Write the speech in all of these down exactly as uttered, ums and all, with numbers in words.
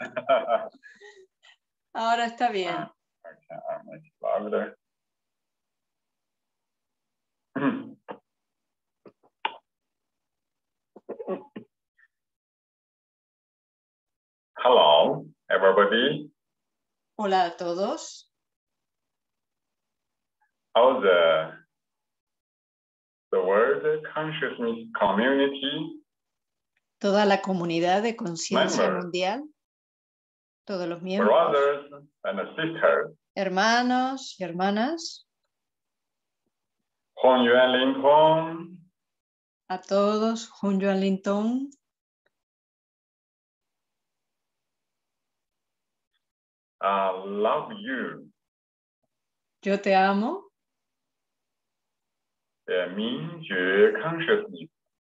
Ahora está bien. Okay, I'll make it louder. Hello, everybody. Hola a todos. How's the, the world consciousness community? Toda la comunidad de conciencia Members, mundial, todos los miembros, brothers and sisters, hermanos y hermanas, Hong Yuan Lin Tong, a todos, Hun Yuan Lin Tong, I love you. yo te amo, The Mingjue consciousness.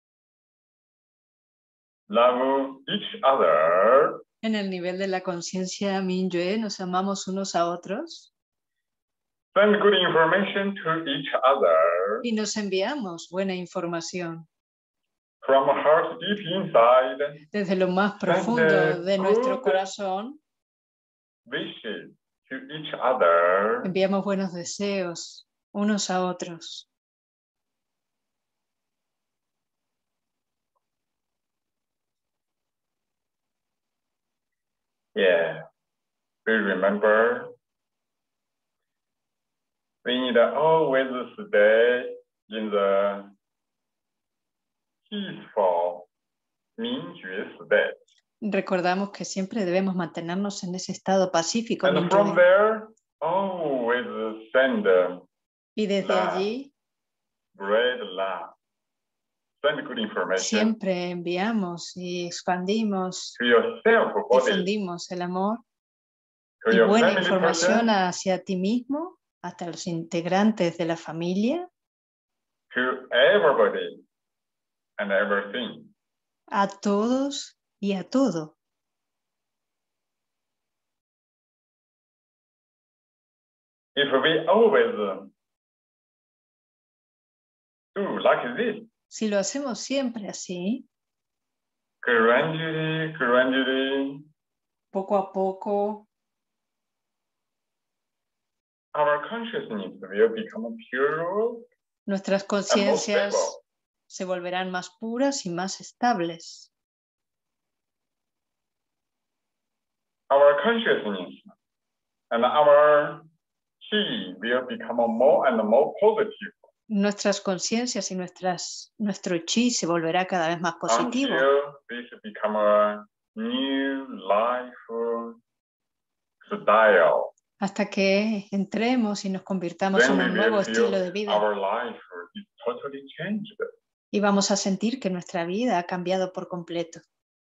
Love each other. en el nivel de la conciencia Minyue, nos amamos unos a otros Send good information to each other y nos enviamos buena información from heart deep inside. desde lo más profundo de nuestro corazón. Wishes to each other. Enviamos buenos deseos unos a otros. Yeah, we remember we need to always stay in the peaceful Mingjue state. Recordamos que siempre debemos mantenernos en ese estado pacífico. And from there, always send y desde love, allí great love. Send good information siempre enviamos y expandimos, to yourself, body, difundimos el amor to y your buena family información person, hacia ti mismo, hasta los integrantes de la familia, to everybody and everything. a todos y a todo. If we always do like this, Si lo hacemos siempre así, gradually, gradually, poco a poco, our consciousness will become pure nuestras and more conciencias stable. se volverán más puras y más estables. Our consciousness and our chi will become more and more positive Nuestras conciencias y nuestras, nuestro chi se volverá cada vez más positivo. until this become a new life style. Hasta que entremos y nos convirtamos Then en we un nuevo will estilo feel de vida. our life is totally changed. Y vamos a sentir que nuestra vida ha cambiado por completo.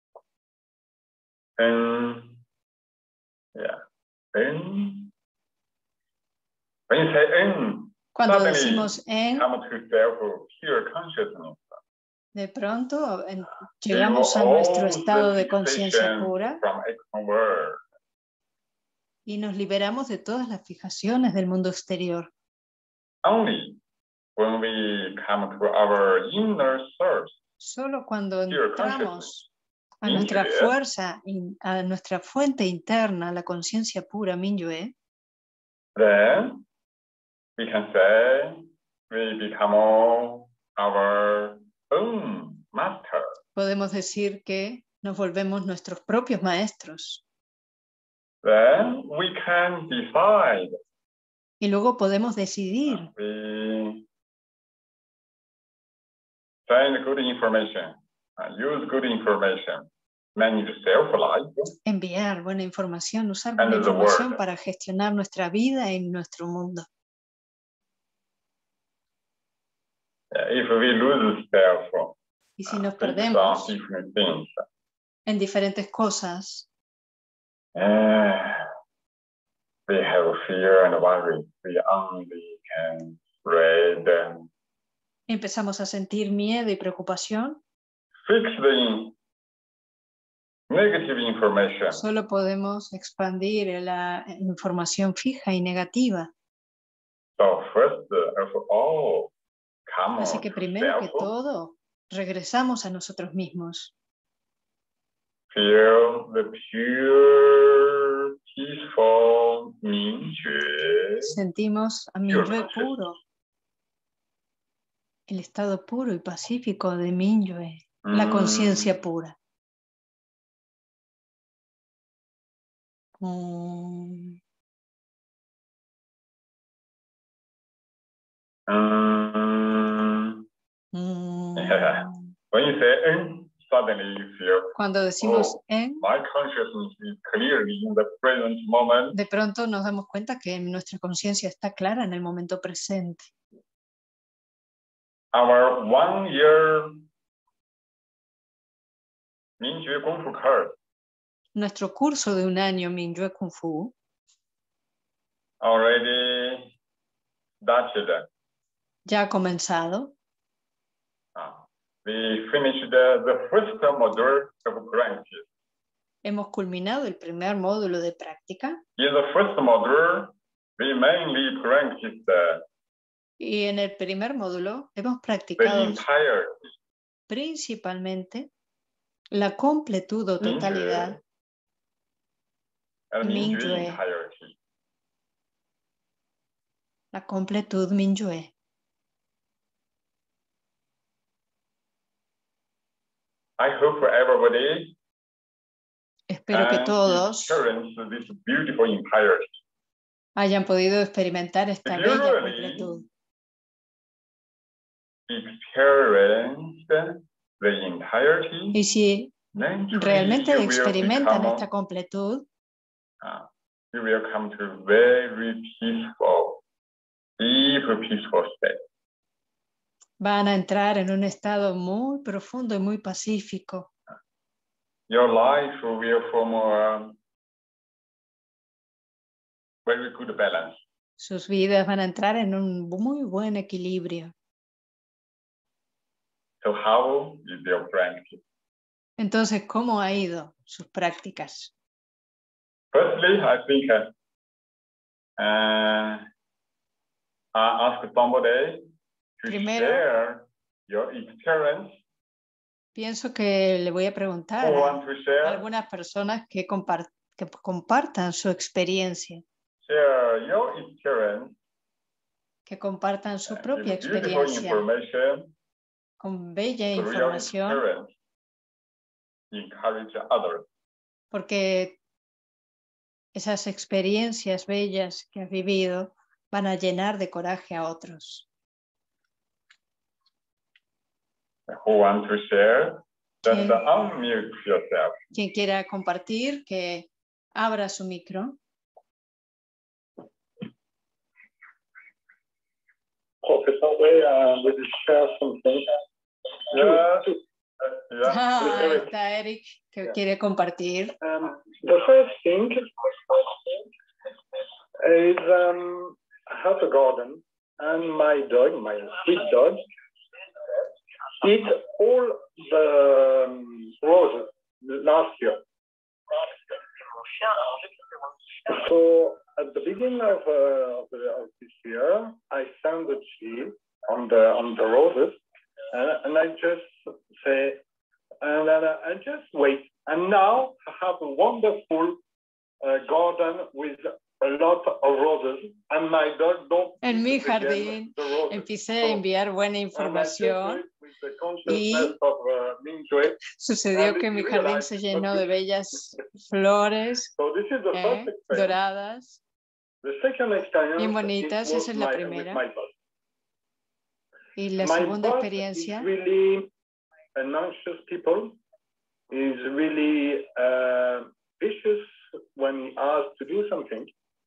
And yeah, and when you say and Cuando suddenly decimos en, come to self pure consciousness. de pronto en- Leave llegamos a all nuestro the estado de conciencia fixation pura from external world. y nos liberamos de todas las fijaciones del mundo exterior. Only when we come to our inner source, Solo cuando pure entramos a Minyue, nuestra fuerza, in- a nuestra fuente interna, la conciencia pura Minyue, then we can say we become our own master. podemos decir que nos volvemos nuestros propios maestros. Then we can decide. Y luego podemos decidir, We send good information, uh, use good information, manage self-life, enviar buena información, usar And buena the información world. para gestionar nuestra vida y nuestro mundo. Uh, if we lose self, Y si nos uh, focus perdemos on different things, en diferentes cosas, uh, we have fear and worry. We only can read and empezamos a sentir miedo y preocupación, fix the negative information. solo podemos expandir la información fija y negativa. So first of all, come Así que to primero que self, todo, regresamos a nosotros mismos. feel the pure sentimos a Minyue puro, el estado puro y pacífico de Minyue, la conciencia pura. Mm. Um, Mm. yeah. When you say en, suddenly you feel, Cuando decimos oh, en, my consciousness is clearly in the present moment. de pronto nos damos cuenta que nuestra conciencia está clara en el momento presente. Our one year Mingyue Kung Fu course Nuestro curso de un año Minyue Kung Fu already started. ya ha comenzado. Uh, we finished the, the first module of practice. Hemos culminado el primer módulo de práctica. In the first module, we mainly practiced the, Y en el primer módulo hemos the practicado entire principalmente la completud o totalidad and Mingyue Minyue, entirety. la completud Minyue. I hope for everybody Espero que and todos experience this beautiful entirety. hayan podido experimentar esta If you bella really completud. experience the entirety, Y si then truly realmente you will experimentan become, esta completud, uh, you will come to very peaceful, deep peaceful state. van a entrar en un estado muy profundo y muy pacífico. Your life will form a very good balance. Sus vidas van a entrar en un muy buen equilibrio. So how is your practice? Entonces, ¿cómo ha ido sus prácticas? Firstly, I think uh, uh, I ask somebody to Primero, share your experience. Pienso que le voy a preguntar Who a want to share? algunas personas que, compart que compartan su experiencia, Share your experience. que compartan su uh, propia with beautiful experiencia information. con bella With your información, experience. Encourage others. porque esas experiencias bellas que has vivido van a llenar de coraje a otros. Who want to share? Just ¿Quién, unmute yourself. quien quiera compartir, que abra su micro. Professor Wei, uh, will you share something? Yeah. Yeah. Ah, Eric. está Eric, que Yeah. quiere compartir. Um, the first thing is um, I have a garden, and my dog, my sweet dog, eat all the um, roses last year. So at the beginning of, uh, of, the, of this year, I found the tree on the on the roses, uh, and I just say, and then I just wait. And now I have a wonderful uh, garden with a lot of roses, and my dog don't. En mi eat again jardín the roses. empecé a enviar buena And I just información wait with the consciousness y of, uh, Mingyue. sucedió And que it mi jardín realized se llenó that de bellas flores So this is the eh, first experience. doradas, The second experience bien bonitas. it was Esa es la my, primera. with my boss. Y la My segunda boss experiencia, is really an anxious people. Is really uh, vicious when he asks to do something,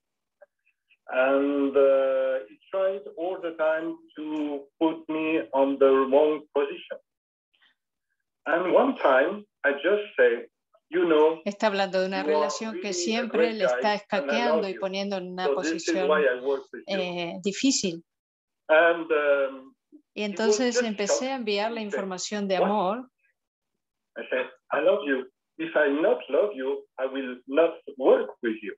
and uh, he tries all the time to put me on the wrong position. And one time, I just say, you know, está hablando de una you are relación que really a siempre great le guy, está and I escaqueando love y you. poniendo en una So this is posición why I work with you. eh, difícil. And um, Y entonces just empecé shocked. a enviarle He said, información de "What?" amor. I said, I love you. If I not love you, I will not work with you.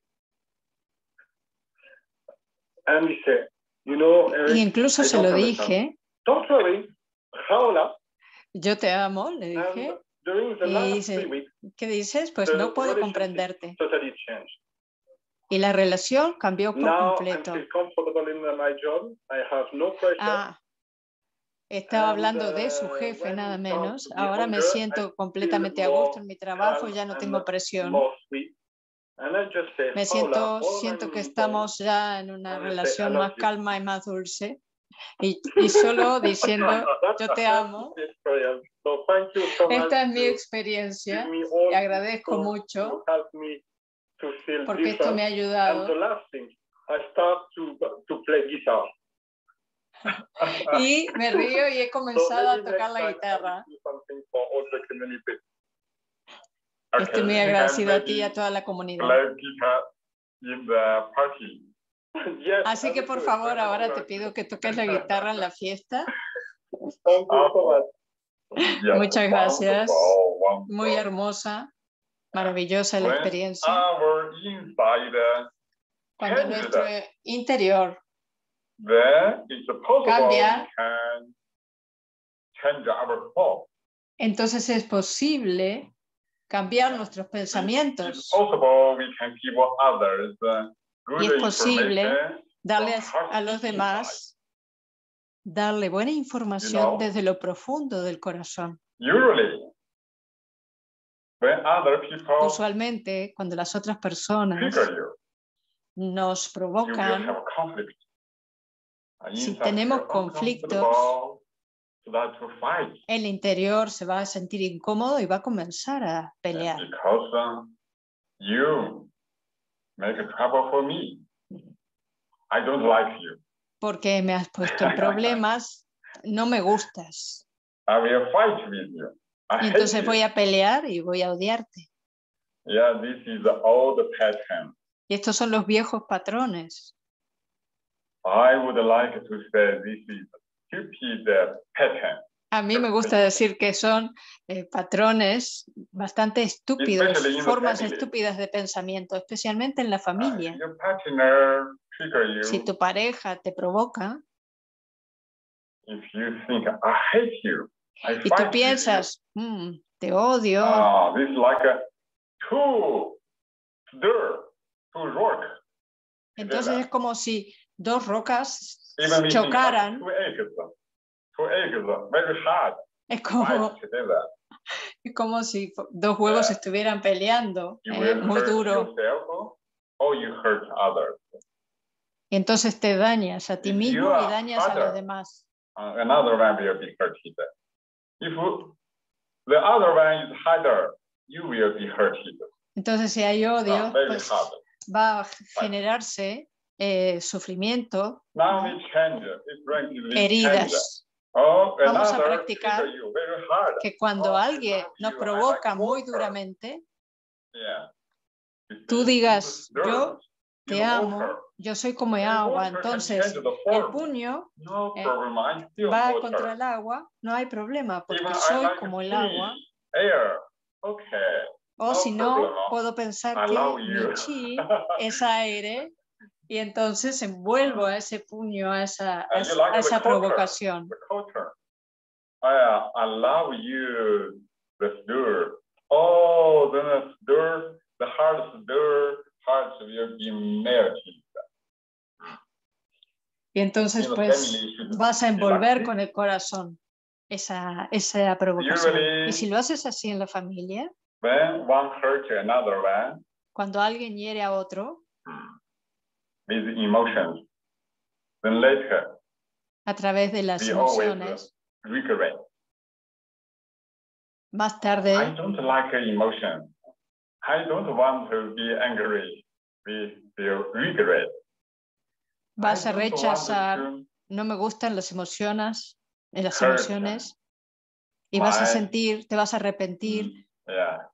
And he said, you know, Eric, Y incluso I se don't lo understand. dije, Don't worry, Jaola. yo te amo, le And dije. during the Y last dice, three weeks, ¿qué dices? Pues the no puedo relationship comprenderte. totally changed. Y la relación cambió por Now completo. I feel comfortable in my job. I have no pressure. Ah, estaba And, hablando de su uh, jefe, when nada it comes menos. to the Ahora me hunger, I siento feel completamente a more gusto en mi trabajo, calm ya no and tengo presión. more sweet. And I just say, Me Paula, siento, all siento I'm que doing, estamos ya en una and I say, I relación love más you. calma y más dulce. Y, y solo diciendo, yo te amo. So thank you so much Esta es mi to experiencia give me all y agradezco tools mucho to help me to feel porque esto me ha different. And the ayudado. last thing, I start to to play guitar. Y me río y he So comenzado a maybe tocar next la time I guitarra. will do something for all the community. Estoy muy agradecido a ti y a toda la comunidad. Play guitar in the party. Yes, Así I que will por do it. favor ahora te pido que toques la guitarra en la fiesta. Thank you so much. Yes, Muchas gracias. wonderful, wonderful. Muy hermosa, maravillosa la When experiencia. our inside Cuando changed, nuestro interior then it's possible cambia, we can change our thoughts. entonces es posible cambiar nuestros It's pensamientos. possible we can give others uh, good Y es posible information darle from a los heart demás, darle buena información You know, desde lo profundo del corazón. inside. Usually, when other people Usualmente, cuando las otras personas trigger you, nos you will provocan, have conflict. Uh, si inside tenemos you're conflictos, uncomfortable, so that to fight. el interior se va a sentir incómodo y va a comenzar a pelear. Because uh, you make trouble for me. I don't like you. Porque me has puesto en problemas, no me gustas. I will fight with you. I Y hate entonces you. voy a pelear y voy a odiarte. Yeah, this is the old pattern. Y estos son los viejos patrones. I would like to say this is stupid uh, pattern. A mí me gusta decir que son eh, patrones bastante estúpidos, Especially in the formas family. estúpidas de pensamiento, especialmente en la Uh, familia. your partner trigger you. Si tu pareja te provoca If you think I hate you, I y fight tú with piensas, "Mm, te you. odio", Ah, this is like a two stir, two rock. entonces es como si dos rocas Even we think chocaran. two eggs, two eggs, very hard. Es como, Fight together. es como si dos huevos estuvieran peleando, You ¿eh? will Muy hurt duro. yourself or you hurt others. Y entonces te dañas a ti If mismo you y are dañas a los harder, demás. Uh, another one will be hurted. If the other one is harder, you will be hurted. Entonces si hay odio, Ah, very pues hard. va a generarse eh, sufrimiento, Now we change, we bring this change. heridas. Oh, Vamos a another practicar trigger you very hard. Que cuando Oh, I alguien love nos you, I provoca like muy water. duramente, Yeah. tú It's digas, dirt yo in te amo, water. yo soy como And agua, water can entonces change the el form. puño No eh, problem, I'm still va water. contra el agua, no hay problema, porque Even I soy like como el fish, agua. air. Okay. O No si no, problem. puedo pensar I que love mi you. chi es aire y entonces envuelvo a ese puño, a esa, a And you esa, like a esa the culture, provocación. the culture. I, I love you, the stir. Oh, then the stir, the heart stir, hearts will be melted. Y entonces In the pues family, you should vas a be like envolver this. con el corazón esa, esa provocación. Usually- Y si lo haces así en la familia, When one hurts another one cuando alguien hiere a otro, with emotions, then later a través de las we always emociones, regret. más I tarde don't like emotion. I don't want to be angry. We feel regret. vas I a don't want rechazar, to no me gustan las emociones, eh, las hurt emociones, y vas a my- sentir, te vas a arrepentir Yeah.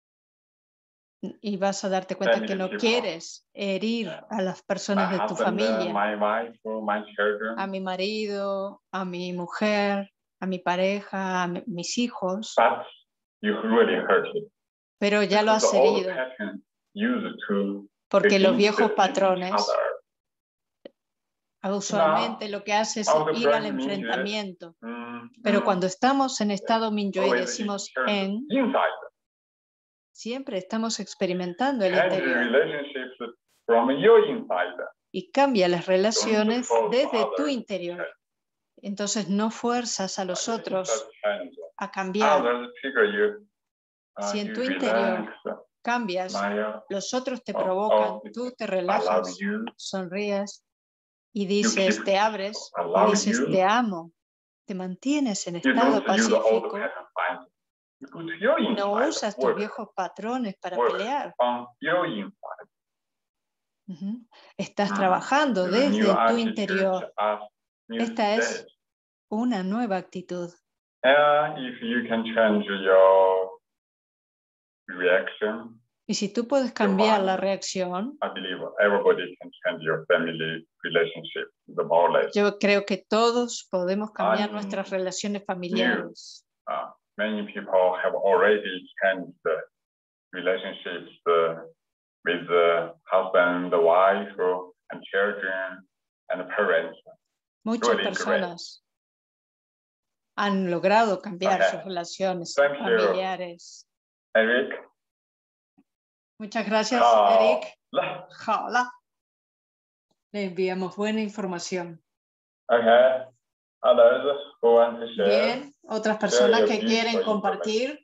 y vas a darte cuenta que no Family people. quieres herir a las personas My de tu husband, uh, familia, my wife, my children. a mi marido, a mi mujer, a mi pareja, a mi- mis hijos, But you really hurt it. pero ya lo has Because all the herido, patterns used to porque los against viejos each patrones other. usualmente lo que hace es I was ir al trying to mean it. enfrentamiento. Mm, Pero mm. cuando estamos en estado Mingyue y Always decimos it turns en, inside. siempre estamos experimentando el Change interior. relationships from your inside. Y cambia las relaciones Don't desde force tu others. interior. Entonces no fuerzas a los otros Change. a cambiar. Others trigger you. Uh, Si en you tu interior relax, cambias, smile. los otros te Oh, provocan, oh, tú te I love relajas, you. sonrías y You dices, keep- te abres I y love dices, you. te amo. Te mantienes en You estado don't use all the pacífico. pattern fight. You go to your No inside. usas tus Work viejos patrones para Work. pelear. on your inside. Ujú. Estás Mm. trabajando The new desde tu attitude interior. as new Esta es state. una nueva actitud. And if you can change your reaction, Y si tú puedes cambiar la mind. reacción, I believe everybody can change your family relationship, the more or less. yo creo que todos podemos cambiar I'm nuestras relaciones familiares. Uh, many people have already changed the relationships uh, with the husband, the wife, uh, and children, and parents. Muchas Really personas han logrado cambiar Okay. sus relaciones Thank you. familiares. Eric, Muchas gracias, uh, Eric. la- Hola. Le enviamos buena información. okay. Others who want to share. Bien, otras personas your que views quieren or compartir.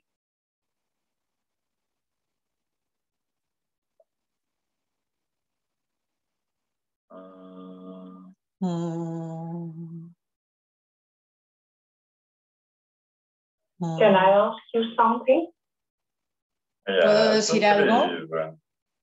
Um, Mm. Mm. Can I ask you something? ¿Puedo yeah, decir so algo? please.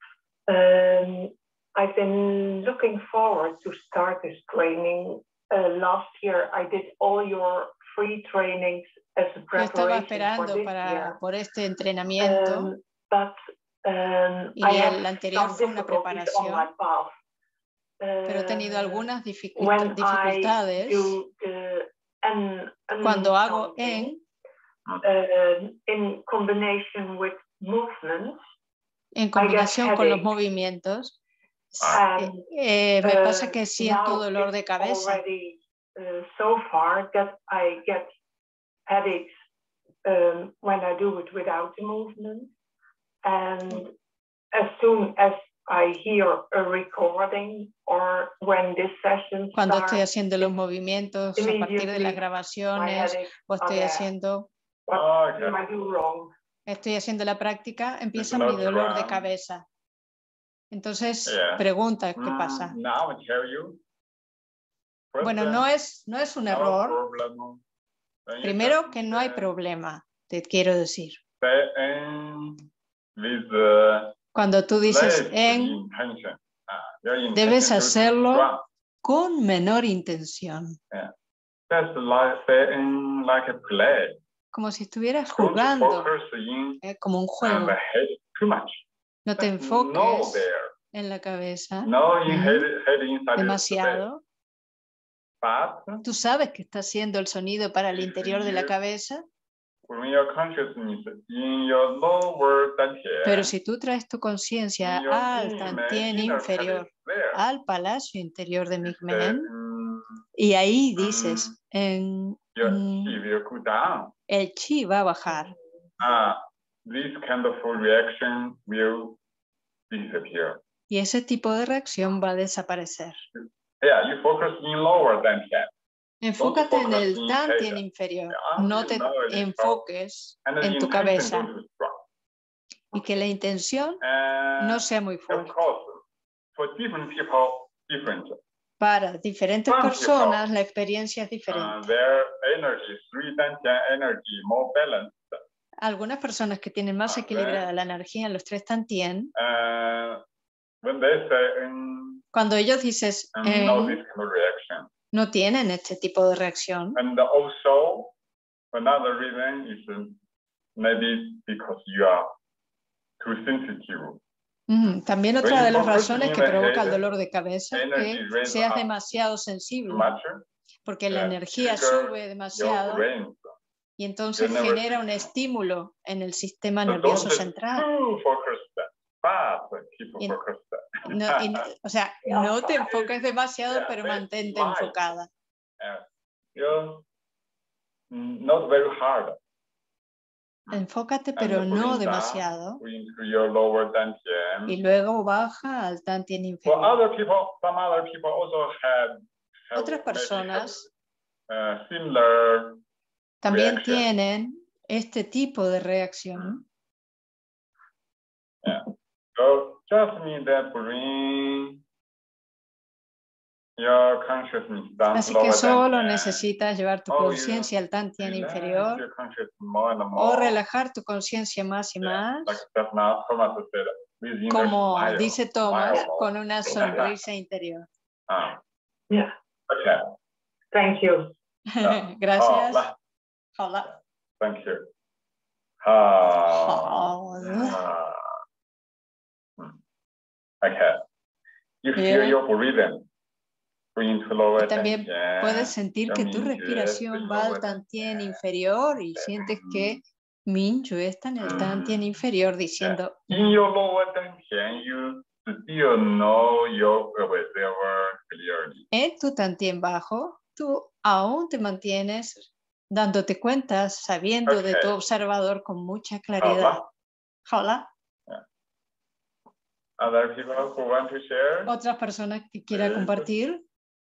Um, I've been looking forward to start this training. Uh, last year, I did all your free trainings as a Yo estaba preparation for esperando this para, year. por este entrenamiento Um, but um, y I have el anterior some fue una difficulties on my preparación, path. pero he tenido Uh, algunas dificu- when I dificultades do the un, un cuando hago something, en, uh, in combination with movements, en combinación con los headache. movimientos. and Eh, eh, me Uh, pasa que siento now dolor de it's cabeza. already uh, so far that I get headaches um, when I do it without the movement. And as soon as I hear a recording or when this session Cuando estoy starts, haciendo los movimientos a partir de las my grabaciones headaches o estoy are there. haciendo, What Okay. do I do wrong? estoy haciendo la práctica, empieza not mi dolor de wrong. cabeza. Entonces, Yeah. pregunta, ¿qué Mm, pasa? Now I tell you. First, Bueno, uh, no es, no es un no error. problem. Then you Primero, just, que no hay uh, problema, te quiero decir. Stay in with the Cuando tú dices less en, intention. Ah, your intention debes to be hacerlo strong. con menor intención, Just like stay in like a play. como si estuvieras Don't jugando, focus in eh, como un uh, juego. the head too much. No te Just know enfoques there. en la cabeza No in Ujú. head, head inside demasiado. the But Tú sabes que está haciendo el sonido para el interior de la cabeza, when your consciousness in your lower dantian, pero si tú traes tu conciencia in your al inner- tantien inner inferior, palace there, al palacio interior de the, Migmen, mm, y ahí dices, en, your mm, chi will go down. el chi va a bajar. Ah, this kind of reaction will disappear. Y ese tipo de reacción va a desaparecer. Yeah, you focus in lower dantian. Enfócate en el focus in tantien head. inferior, Yeah, no you te know it is enfoques And the en tu intention cabeza don't be strong. y que la intención And no sea muy of fuerte. course, for different people, different. Para diferentes Some personas people, la experiencia es Uh, diferente. their energy, three dantian energy, more balanced. Algunas personas que tienen más Ah, equilibrada la energía en los tres tantien, Uh, when they say in, cuando ellos dices um, en, no this kind of reaction. no tienen este tipo de reacción. And also, another reason is uh, maybe because you are too sensitive. Ujú. También otra When de you las focus razones in que the provoca el head, dolor de cabeza es energy que raise seas up demasiado Too sensible, much, porque la yeah, energía trigger sube your demasiado brain. y entonces your nervous genera un system. estímulo en el sistema So nervioso don't central. too focused, but keep Y- focused. No, y no- o sea, no te enfoques demasiado, Yeah, pero that's mantente light. enfocada. Yeah. You're mm, not very hard. Enfócate, pero no demasiado. Into your lower dantian. Y luego baja al Tantien For inferior. other people, some other people also have, have Otras personas uh, similar también reaction. tienen este tipo de reacción. Yeah. So just need that bring your consciousness down. Así que solo necesitas llevar tu conciencia al Tantien inferior o relajar tu conciencia más y más, como dice Thomas, con una sonrisa interior. Ah. Yeah. Okay. Thank you. Gracias. Hola. Hola. Thank you. Ah. Hola. Ah. Okay. You feel Bien. your breathing. Y también puedes sentir que tu respiración va al Tantien inferior y sientes que Mingyue está en el Tantien inferior diciendo In your lower dantian, you still know your observer clearly. en tu Tantien bajo, tú aún te mantienes dándote cuenta, sabiendo de tu observador con mucha claridad. Hola. Other people who want to share? Otras personas que quieran compartir.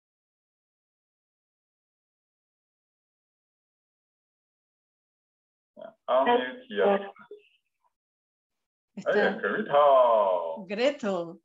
Unmute here. Está Hey, Gretel. Gretel.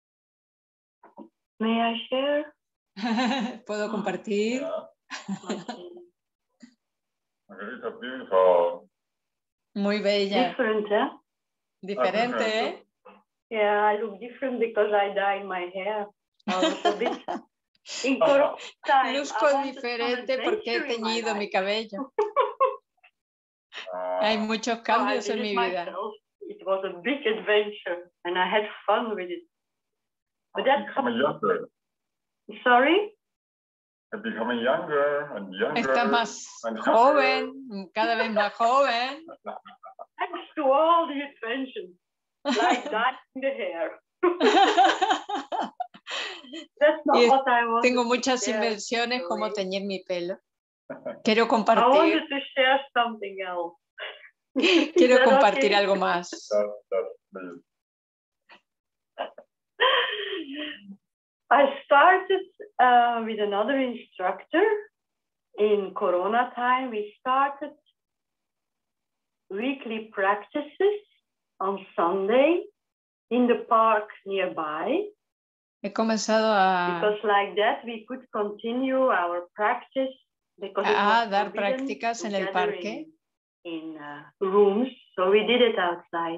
May I share? ¿Puedo compartir? Yeah. Gretel, beautiful. Muy bella. Different, eh? Diferente, ¿eh? Yeah, I look different because I dyed my hair. A little bit. In Corona time, Luzco I wanted diferente some porque he adventure in my teñido mi life. cabello. Uh, Hay muchos So I cambios did en it mi vida. myself. It was a big adventure and I had fun with it. But that's becoming younger. sorry? Becoming younger and younger. Está más and joven, cada vez más joven. Thanks to all the adventures, like dyeing the hair. That's not Y what I wanted. tengo to muchas share, inversiones como actually. teñir mi pelo. Quiero I compartir, wanted to share something else. quiero Is that compartir okay? algo más. That, that's me. I started uh, with another instructor in Corona time. We started weekly practices on Sunday in the park nearby. He comenzado a, Because like that we could continue our practice because it a was dar forbidden prácticas en to el gather parque, in, in uh, rooms, so we did it outside.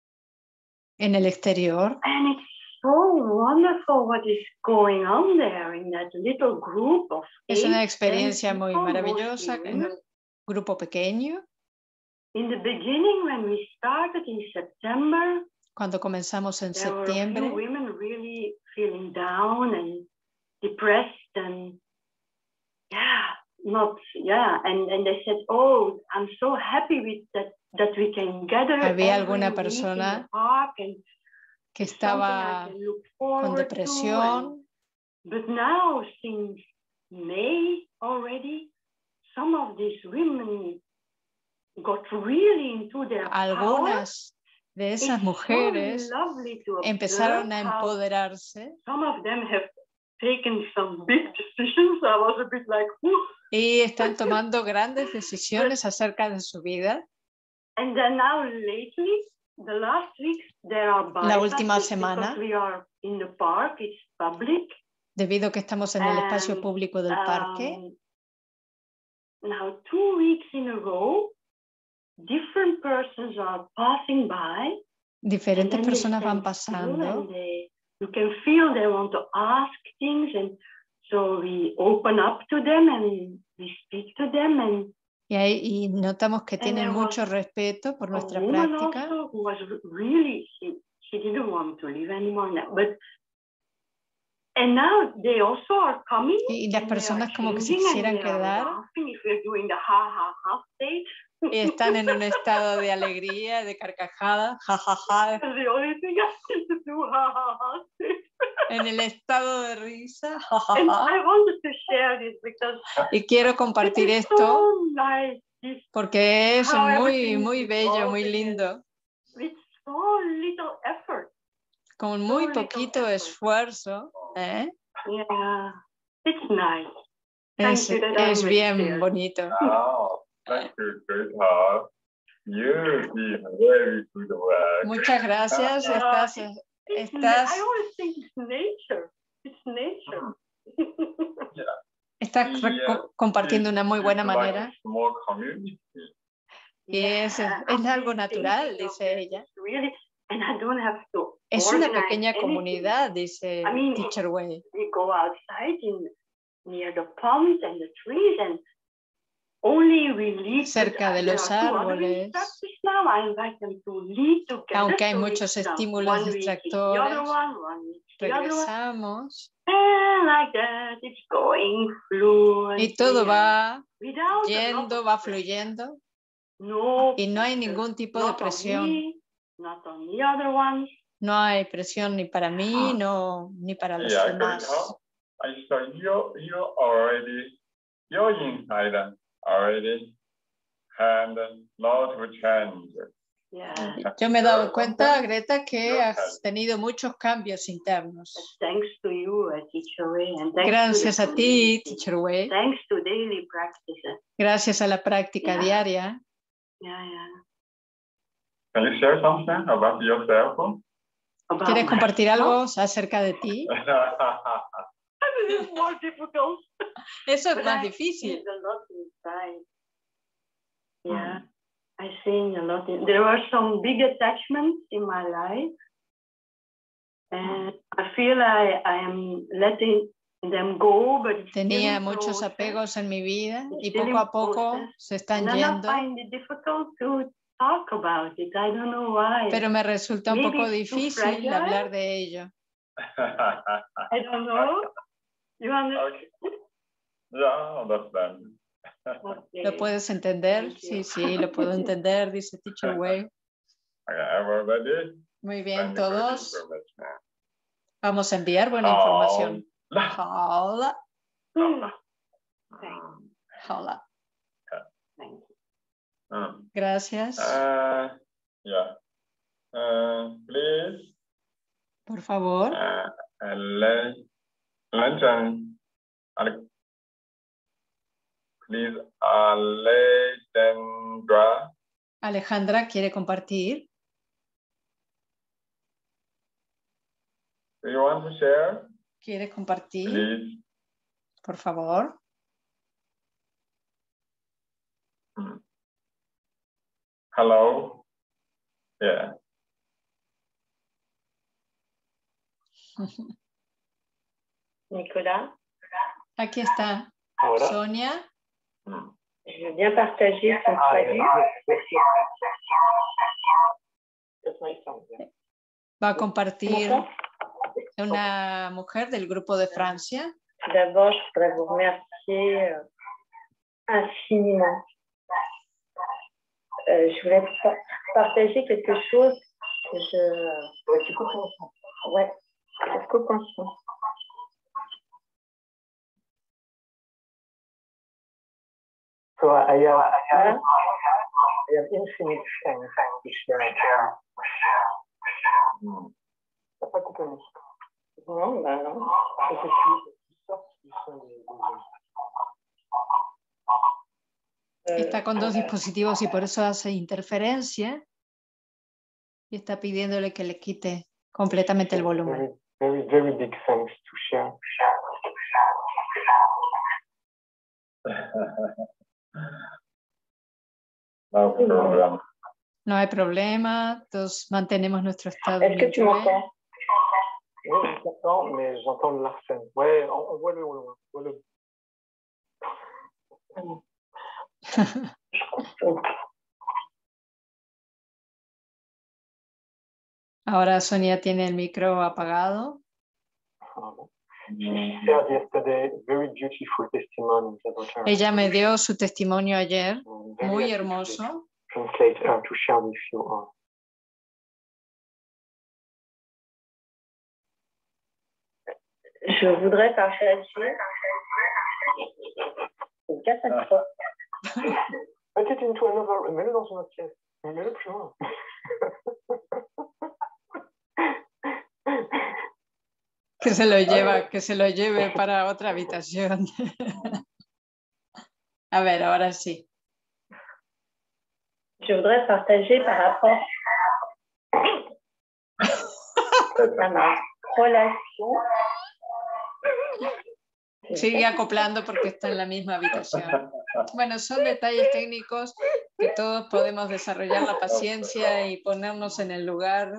en el exterior. And it's so wonderful what is going on there in that little group of Es una eight, experiencia ten muy people, maravillosa mostly en women. un grupo pequeño. In the beginning, when we started in September, Cuando comenzamos en there were a few septiembre, women really feeling down and depressed and yeah, not yeah, and and they said, "Oh, I'm so happy with that that we can gather había every alguna week in persona the park and que it's something I estaba can look con forward to." And, depresión. but now, since May already, some of these women got really into their power. Algunas de esas It's mujeres so lovely to empezaron observe a how empoderarse some of them have taken some big decisions. I was a bit like, "Ooh." y están tomando grandes decisiones acerca de su vida. And then now lately, the last week, there are La última bypasses semana, because we are in the park, it's public. debido a que estamos en el espacio And, público del parque, um, now two weeks in a row, different persons are passing by. diferentes And then they personas van stand still pasando and they, you can feel they want to ask things, and so we open up to them and we speak to them. And y, ahí, y notamos que And tienen there mucho was respeto por a nuestra woman práctica. also who was really, she, she didn't want to live anymore now, but and now they also are coming Y las and they are personas como que se changing and quisieran they are quedar laughing if we're doing the ha ha ha stage. y están en un estado de alegría, de carcajada, jajaja, That's the only thing I can do, ha ha ha stage. en el estado de risa, And jajaja. I wanted to share this because Y quiero it compartir is esto so nice, this Porque es muy, muy bello, muy lindo. With so little effort. Con muy poquito esfuerzo. ¿eh? Yeah, it's nice. Es, es bien bonito. Oh, thank you, sweetheart. You did very good work. Muchas gracias. Estás, estás, I always think it's nature. It's nature. Yeah. Estás Yeah. compartiendo una muy buena It's like manera. a small community. Y es, es algo natural, dice ella. Really, and I don't have to Es una organize pequeña anything. comunidad, dice I mean, Teacher Wei. We go outside in, near the palms and the trees and only we lead cerca de los árboles. Now. I invite them to lead together. Aunque hay So muchos estímulos distractores, regresamos. And like that, it's going fluently. Y todo va yendo, va fluyendo. No, y no hay ningún tipo de presión. Me, not on the other ones. No hay presión ni para mí, no, ni para los yeah, demás. I saw you, you already, you're inside already, and lot of change. Yeah. Yo me he dado cuenta, Greta, que has tenido muchos cambios internos. Thanks to you, Teacher Wei, and thanks Gracias to a ti, Teacher Wei. Thanks to daily practice. Gracias a la práctica yeah. diaria. Yeah, yeah. Can you share something about yourself? About ¿Quieres compartir myself? algo acerca de ti? This is more difficult. Eso es But más I difícil. see a lot inside. Yeah, I see a lot. In, there were some big attachments in my life, and I feel I I am letting them go, but it's Tenía still in muchos process. apegos en mi vida It's y still poco in a poco process. se están And I yendo, find it difficult to talk about it. I don't know why. pero me resulta un Maybe poco it's too difícil fragile. hablar de ello. I don't know. You understand? Okay. Yeah, understand. Okay. ¿Lo puedes entender? Thank you. Sí, sí, lo puedo entender, dice Teacher Wei. Okay, everybody. Muy bien, Thank you for the todos. information. Vamos a enviar buena Hola. información. Hola. Thanks. Hola. Thank you. Mm. Gracias. Uh, yeah. Uh, please. Por favor. Uh, uh, Lantern. Please, Alejandra. Alejandra quiere compartir. Do you want to share? ¿Quiere compartir? Please. Por favor. Hello. Yeah. Nicolas. Aquí está. Ahora. Sonia. Je veux bien partager son Ah, salut. Va a compartir una mujer del grupo de Francia. D'abord, je voudrais vous remercier euh, infiniment. Euh, je voulais pa- partager quelque chose que je... Ouais, tu coupes en son. Ouais, je coupe en son. So I have, Voilà. I have infinite thanks to share. T'as pas coupé le micro. Non, bah non. Parce que tu sortes du son des Euh, Está con dos dispositivos y por eso hace interferencia. Y está pidiéndole que le quite completamente el volumen. Very, very, very big thanks to share. No problem. No hay problema, todos mantenemos nuestro estado. Est-ce que tu Mingyue. m'entends? Oui, je t'entends, mais j'entends le Larsen. Ouais, on, on voit le au loin. On voit le... Ahora Sonia tiene el micro apagado. She shared yesterday very beautiful testimonies about her. Ella me dio su testimonio ayer, I'm very muy happy to hermoso. Translate her to share with you all. Je voudrais partager une catastrophe. Peut-être into another, mets-le dans une autre pièce. Mets-le plus loin. Que se lo lleva, que se lo lleve para otra habitación. A ver, ahora sí. Je voudrais partager par rapport à ma relation. Sigue acoplando porque está en la misma habitación. Bueno, son detalles técnicos que todos podemos desarrollar la paciencia y ponernos en el lugar.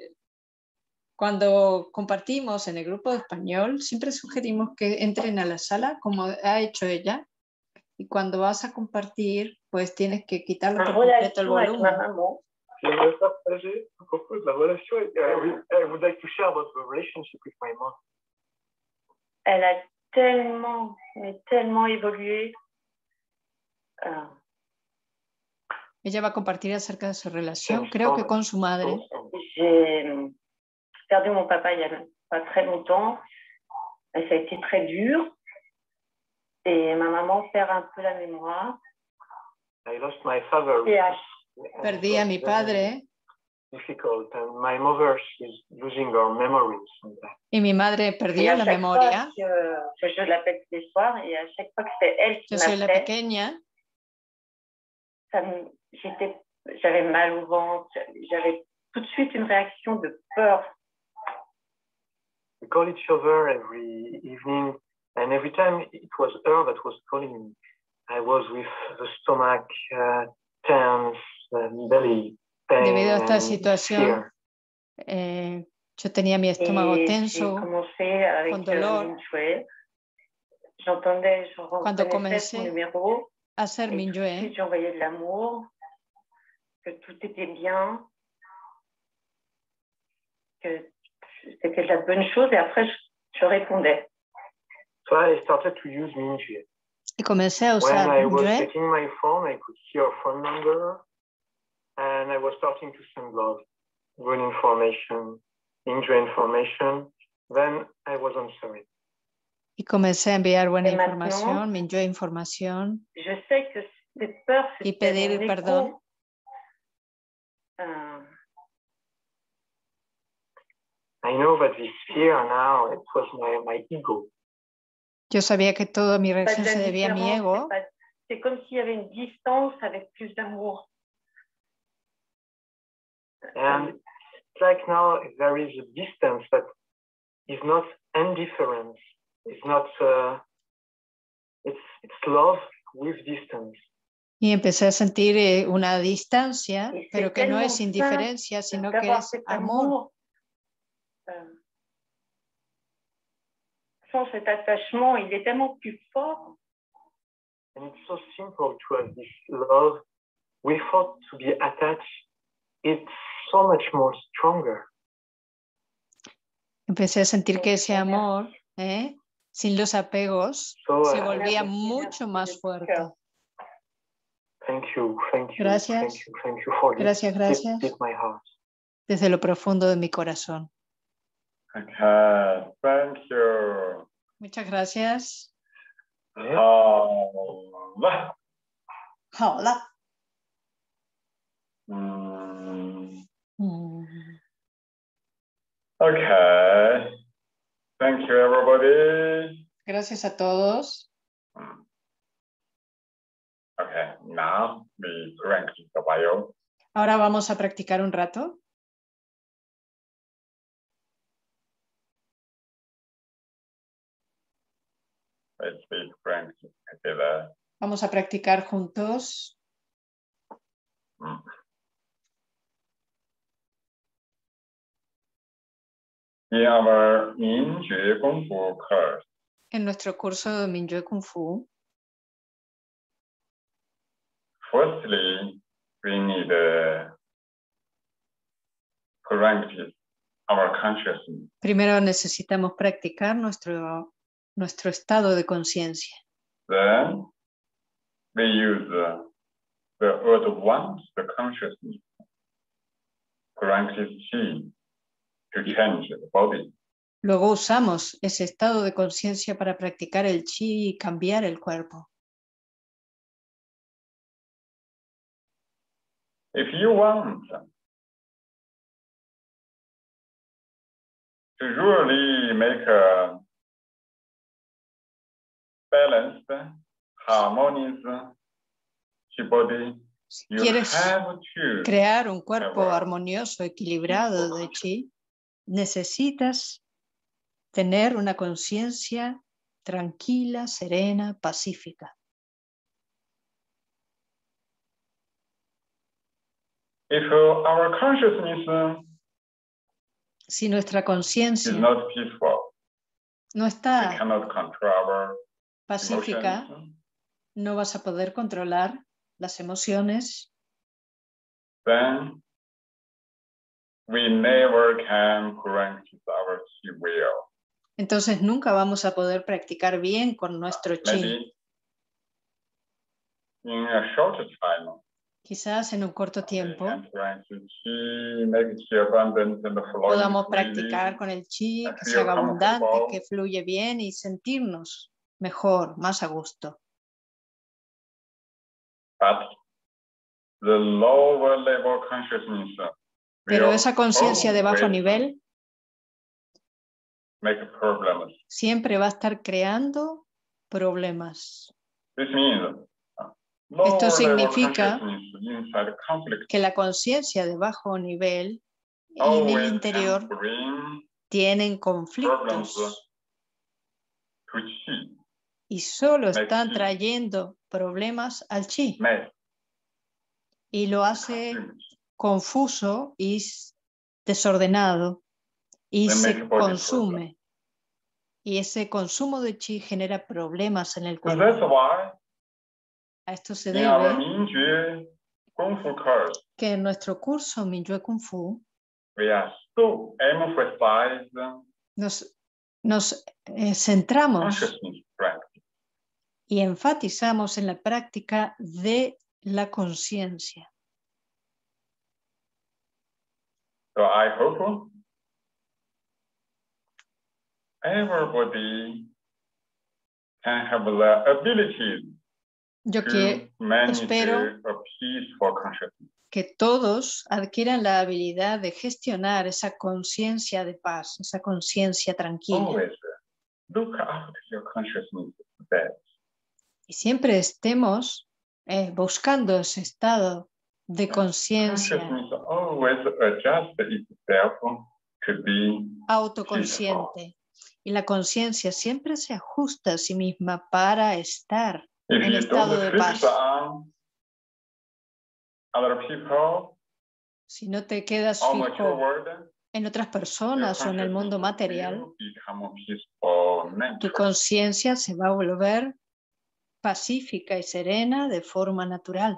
Cuando compartimos en el grupo de español, siempre sugerimos que entren a la sala, como ha hecho ella. Y cuando vas a compartir, pues tienes que quitarlo por completo el volumen. Je voudrais partager à propos de la relation. I would like to share about the relationship with my mom. Elle a tellement, mais tellement évolué. Uh, Ella va a compartir acerca de su relación, creo que con su madre. J'ai perdu mon papa il y a pas très longtemps. Et ça a été très dur. Et ma maman perd un peu la mémoire. I lost my father. Et à Perdí a mi padre. Difficult, and my mother is losing her memories. Y mi madre perdía la memoria. Que, que je l'appelle tous les soirs, et à chaque fois que c'est elle qui Yo soy la m'appelle, pequeña. j'étais, j'avais mal au ventre, j'avais tout de suite une réaction de peur. We call each other every evening, and every time it was her that was calling me, I was with the stomach uh, tense, and belly. Debido a esta situación, eh, yo tenía mi estómago tenso, con dolor. Cuando comencé a hacer Minyue, que tout était bien, que c'était la bonne chose, et après je, je répondais. So I started to use Minyue. Y comencé a usar When I was Minyue. checking my phone, I could see her phone number. And I was starting to send love, good information, Minyue information. Then I was answering. Y comencé a enviar buena información, Minyue información. Je sais que cette peur, y pedir perdón. Uh, I know that this fear now, it was my, my ego. Yo sabía que toda mi reacción se debía a mi ego. C'est comme s'il y avait une distance avec plus d'amour. And it's like now there is a distance that is not indifference. It's not, uh, it's, it's love with distance. Y empecé a sentir eh, una distancia, pero que no es indiferencia, sino que es amor. Euh, sans cet attachement, il est tellement plus fort. And it's so simple to have this love without to be attached. It's so much more stronger. Empecé a sentir que ese amor, ¿eh? sin los apegos, so, se uh, volvía mucho más fuerte. Thank you, thank you, gracias. Thank you, thank you for gracias, this, gracias. Deep, deep my heart. Desde lo profundo de mi corazón. Okay, thank you. Muchas gracias. Hola. Hola. Mm. Mm. Okay. Thank you, everybody. Gracias a todos. Okay, now we practice a while. Ahora vamos a practicar un rato. Let's be practice together. Vamos a practicar juntos. Mm. In our Minyue Kung Fu course, en nuestro curso de Minyue Kung Fu, firstly, we need to practice our consciousness. Primero necesitamos practicar nuestro, nuestro estado de conciencia. Then we use the, the advanced consciousness, practice Qi, to change the body. Luego usamos ese estado de conciencia para practicar el Qi y cambiar el cuerpo. If you want to really make a balanced, harmonious body, si quieres crear un cuerpo armonioso, equilibrado de chi, necesitas tener una conciencia tranquila, serena, pacífica. If our consciousness si nuestra conciencia no está pacífica, no vas a poder controlar las emociones. Then we never can practice our chi well. Entonces nunca vamos a poder practicar bien con nuestro chi. Maybe in a short time, quizás en un corto tiempo podamos practicar con el chi, que se haga abundante, que fluye bien y sentirnos mejor, más a gusto. Pero esa conciencia de bajo nivel siempre va a estar creando problemas. Esto significa que la conciencia de bajo nivel en el interior tienen conflictos y solo están trayendo problemas al chi y lo hace confuso y desordenado y se consume y ese consumo de chi genera problemas en el cuerpo. A esto se debe que en nuestro curso Mingyue Kung Fu nos, nos eh, centramos y enfatizamos en la práctica de la conciencia. So I hope everybody can have the ability. Yo que espero que todos adquieran la habilidad de gestionar esa conciencia de paz, esa conciencia tranquila. Y siempre estemos eh, buscando ese estado de conciencia autoconsciente. Y la conciencia siempre se ajusta a sí misma para estar en el estado de paz. People, si no te quedas fijo en otras personas o en el mundo material, tu conciencia se va a volver pacífica y serena de forma natural.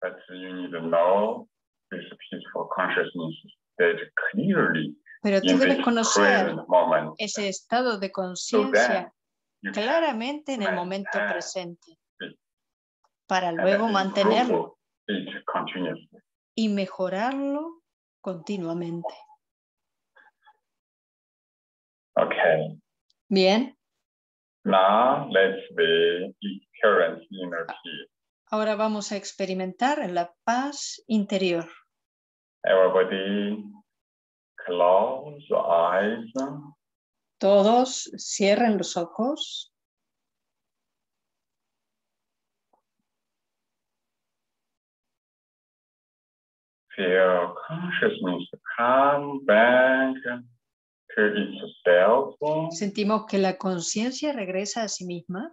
Pero tú debes conocer ese estado de conciencia claramente en el momento presente, para luego mantenerlo y mejorarlo continuamente. Okay. Bien. Now let's be experience inner peace. Ahora vamos a experimentar la paz interior. Everybody close eyes. Todos cierren los ojos. Feel consciousness come back to itself. Sentimos que la conciencia regresa a sí misma.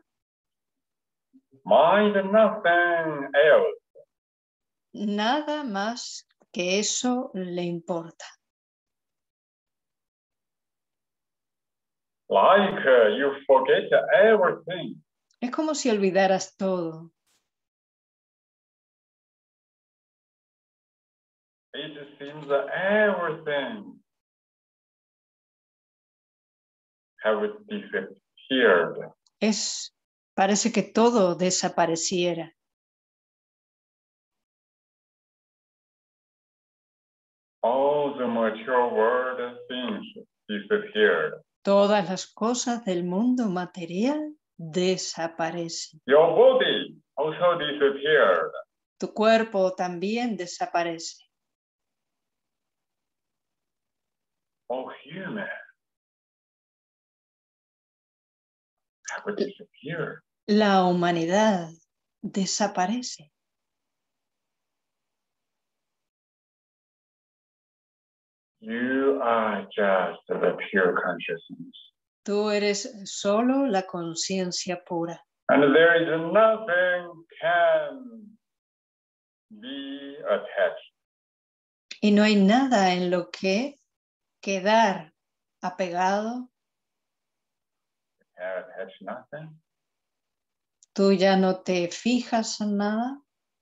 Mind nothing else. Nada más que eso le importa. Like uh, you forget everything. Es como si olvidaras todo. It seems that everything have disappeared. Es, parece que todo desapareciera. All the material world things disappeared. Todas las cosas del mundo material desaparecen. Your body also disappeared. Tu cuerpo también desaparece. Oh, human. That would disappear. La humanidad desaparece. You are just the pure consciousness. Tú eres solo la conciencia pura. And there is nothing can be attached. Y no hay nada en lo que quedar apegado. Can attach nothing. Tú ya no te fijas en nada.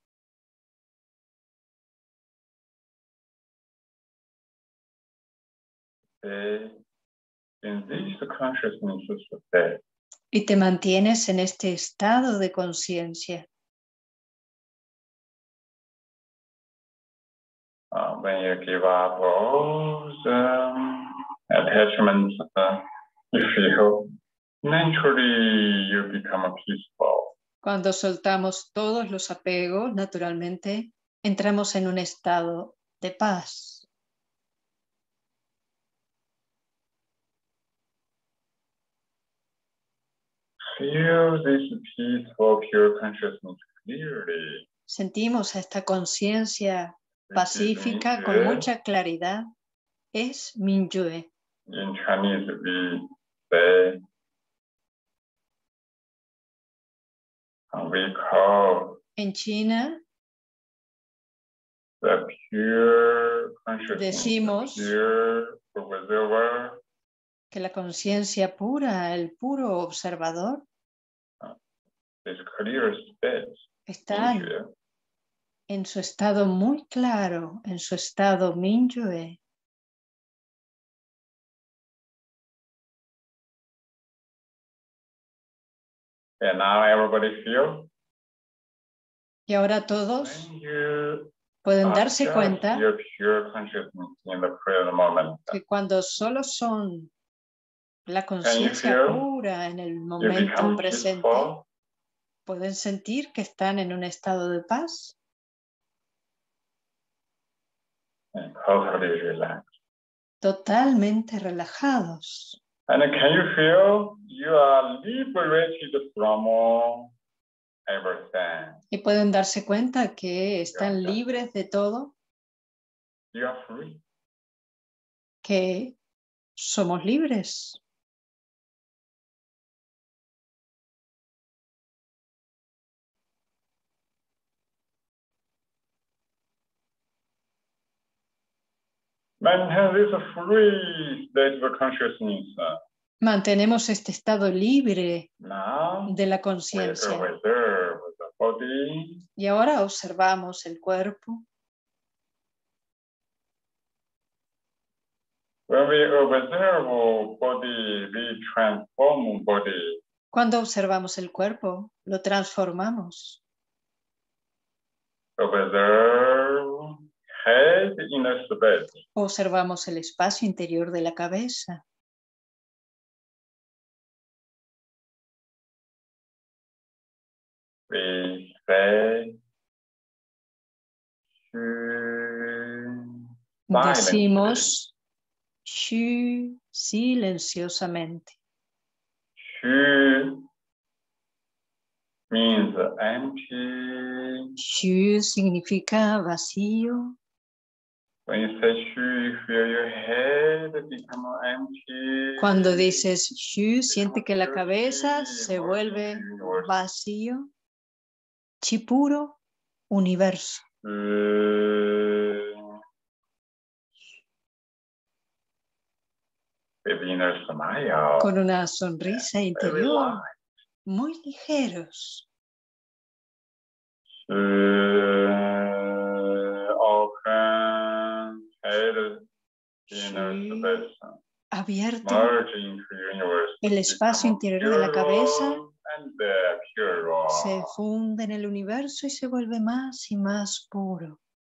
They, in this consciousness state, Y te mantienes en este estado de conciencia. uh, when you give up all the attachments, uh, you feel naturally you become peaceful. Cuando soltamos todos los apegos, naturalmente entramos en un estado de paz. Feel this peaceful, pure consciousness clearly. Sentimos esta conciencia pacífica con mucha claridad. Es Mingyue. In Chinese, we say, we call En China the pure consciousness, decimos pure observer, que la conciencia pura, el puro observador, is clear state. está en su estado muy claro, en su estado Mingyue. And now everybody feel. Y ahora todos When you pueden are darse just cuenta your pure consciousness in the present moment, que cuando solo son la conciencia feel pura en el you momento become presente, peaceful. pueden sentir que están en un estado de paz And totally relaxed. totalmente relajados. And can you feel you are liberated from everything? Y pueden darse cuenta que están Ya, ya. libres de todo, You are free. que somos libres. Maintain this free state of consciousness. Mantenemos este estado libre Now, de la we conciencia. observe the body. Y ahora observamos el cuerpo. When we observe body, we transform body. Cuando observamos el cuerpo, lo transformamos. Observe head inner space. Observamos el espacio interior de la cabeza. We say, "Shu", Decimos Shu silenciosamente. Shu means empty. Shu significa vacío. When you say Shu, you feel your head become empty. Cuando dices Shu, siente que la cabeza se vuelve vacío. Chi puro, universo. Uh, with inner smile. Con una sonrisa interior, muy ligeros. Uh, open head inner space. Abierto Merge into universe. el espacio interior de la cabeza, And the pure. se funde en el universo y se vuelve más y más puro.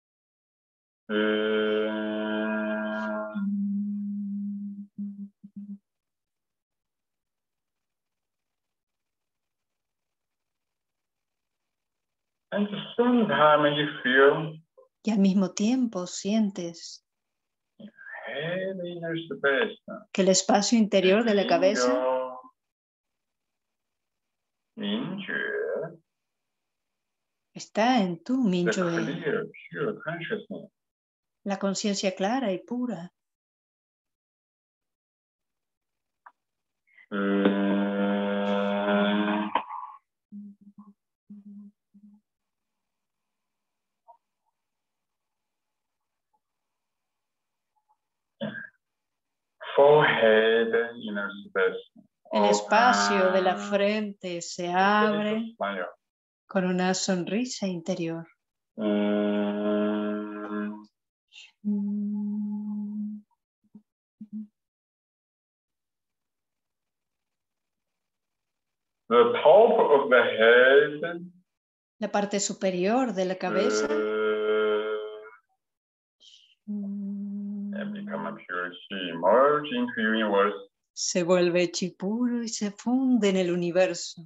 Uh, And at the same time you feel y al mismo tiempo sientes head inner space. que el espacio interior de la cabeza está en tu Mingyue, la conciencia clara y pura. Uh, forehead inner space. El espacio de la frente se abre con una sonrisa interior. Um, the top of the head, la parte superior de la cabeza uh, and become a pure chi, merge into universe. Se vuelve chi puro y se funde en el universo.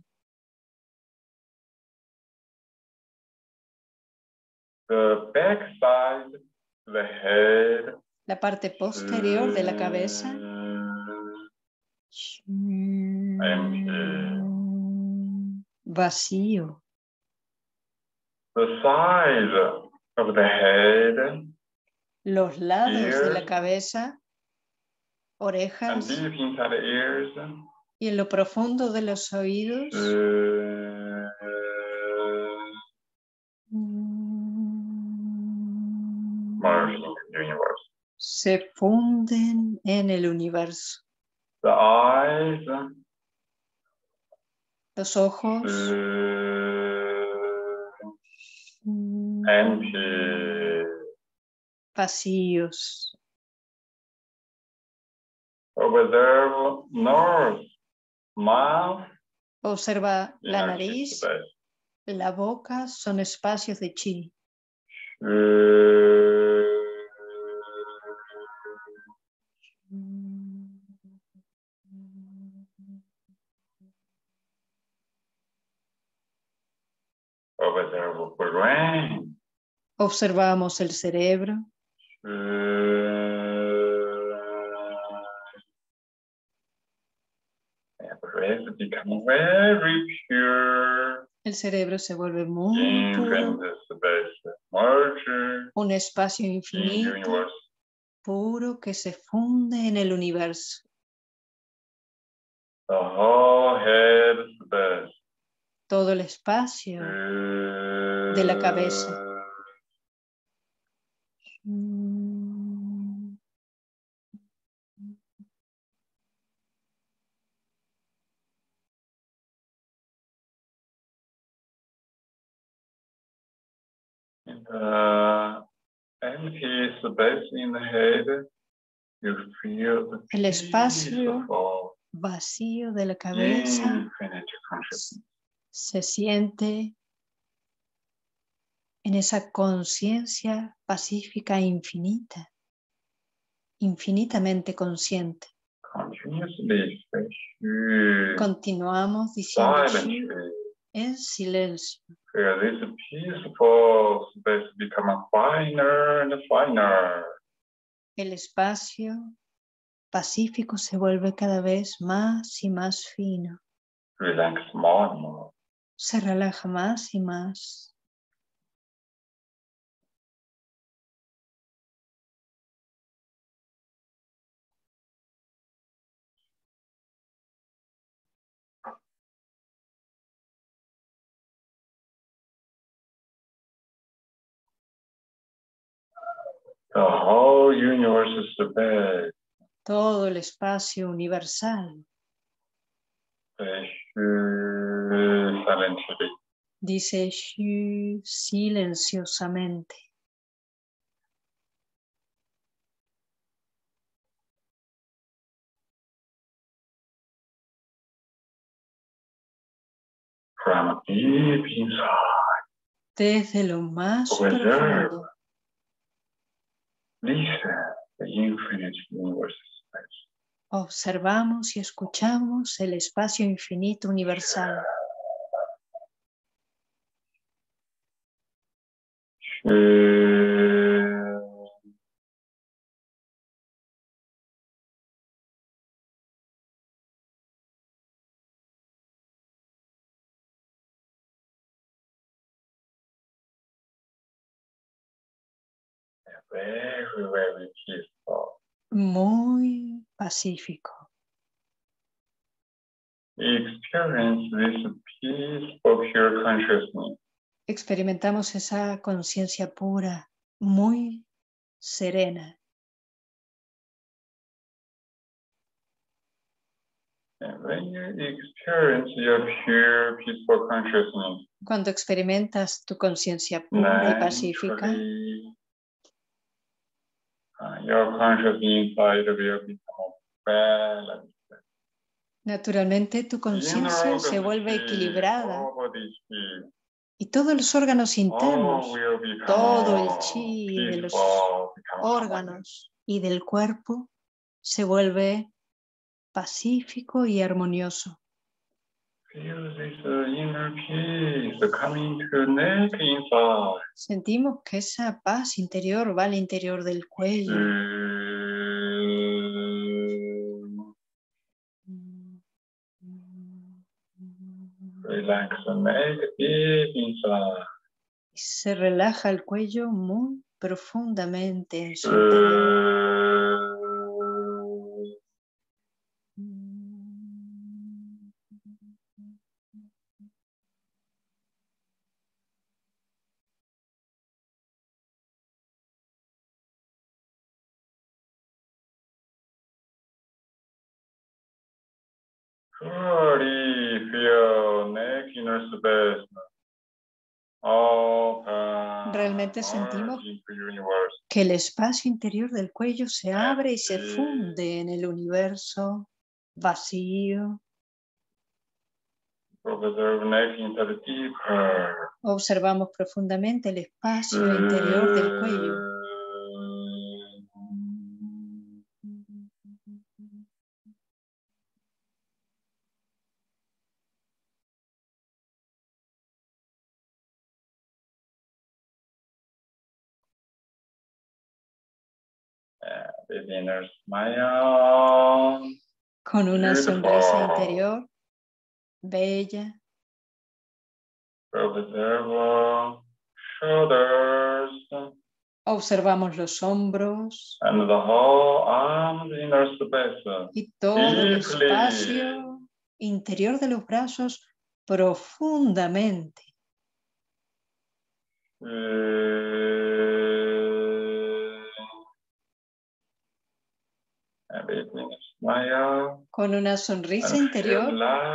The back side, the head, la parte posterior de la cabeza empty. Vacío. The side of the head, los lados ears, de la cabeza, orejas, and deep inside the ears, y en lo profundo de los oídos, uh, merge into the universe. se funden en el universo. The eyes, los ojos, uh, empty. Vacíos. Observe nose, mouth, Observa la inner nariz, space. la boca, son espacios de chi. Uh, Observe brain. Observamos el cerebro. Uh, breath becomes very pure. El cerebro se vuelve muy puro. Un espacio infinito, puro, que se funde en el universo. The whole head space. Todo el espacio de la cabeza. Uh, empty space in the head, you feel the el espacio peaceful, vacío de la cabeza se siente en esa conciencia pacífica infinita, infinitamente consciente. Continuamos diciendo Shu en silencio. This peaceful space become finer and finer. El espacio pacífico se vuelve cada vez más y más fino. Relax more and more. Se relaja más y más. The whole universe is the bed. Todo el espacio universal. Silently. Dice Shu silenciosamente. From deep inside. Desde lo más profundo. Listen, the infinite universe space. Observamos y escuchamos el espacio infinito universal. Very, very peaceful. Muy pacífico. Experience this peaceful, pure consciousness. Experimentamos esa conciencia pura, muy serena. And when you experience your pure, peaceful consciousness, Cuando experimentas tu conciencia pura y pacífica, naturally, uh, your conscious inside will become balanced. naturalmente tu conciencia se vuelve equilibrada y todos los órganos internos, todo el chi de los órganos y del cuerpo se vuelve pacífico y armonioso. Sentimos que esa paz interior va al interior del cuello. Relax the neck deep inside. Y se relaja el cuello muy profundamente en su interior. Truly feel neck inner space. Realmente sentimos que el espacio interior del cuello se abre y se funde en el universo vacío. Observamos profundamente el espacio interior del cuello. Con una sonrisa interior bella. Observamos los hombros y todo el espacio interior de los brazos profundamente. Con una sonrisa interior,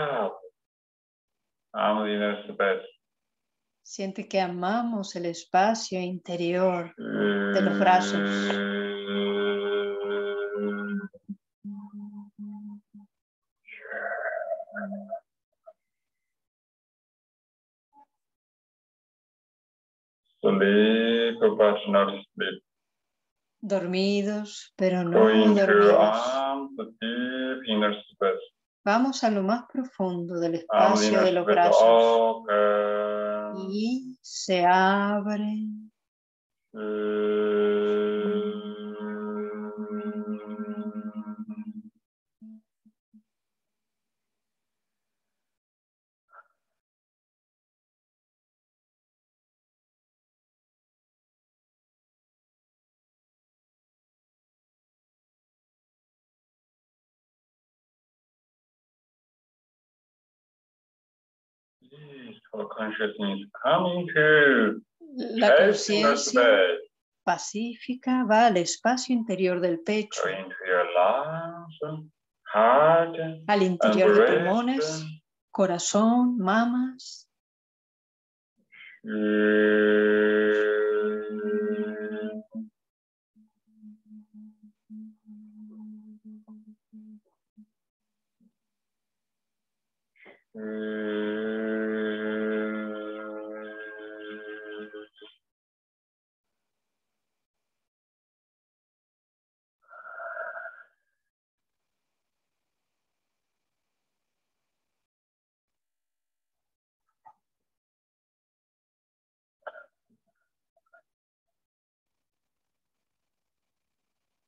siente que amamos el espacio interior de los brazos. Sleep, but not sleep. Dormidos, pero no Going to dormidos. arms, deep inner space. Vamos a lo más profundo del Arms, espacio inner de los space brazos. open. Y se abren. La conciencia pacífica va al espacio interior del pecho, al interior de pulmones, corazón, mamas.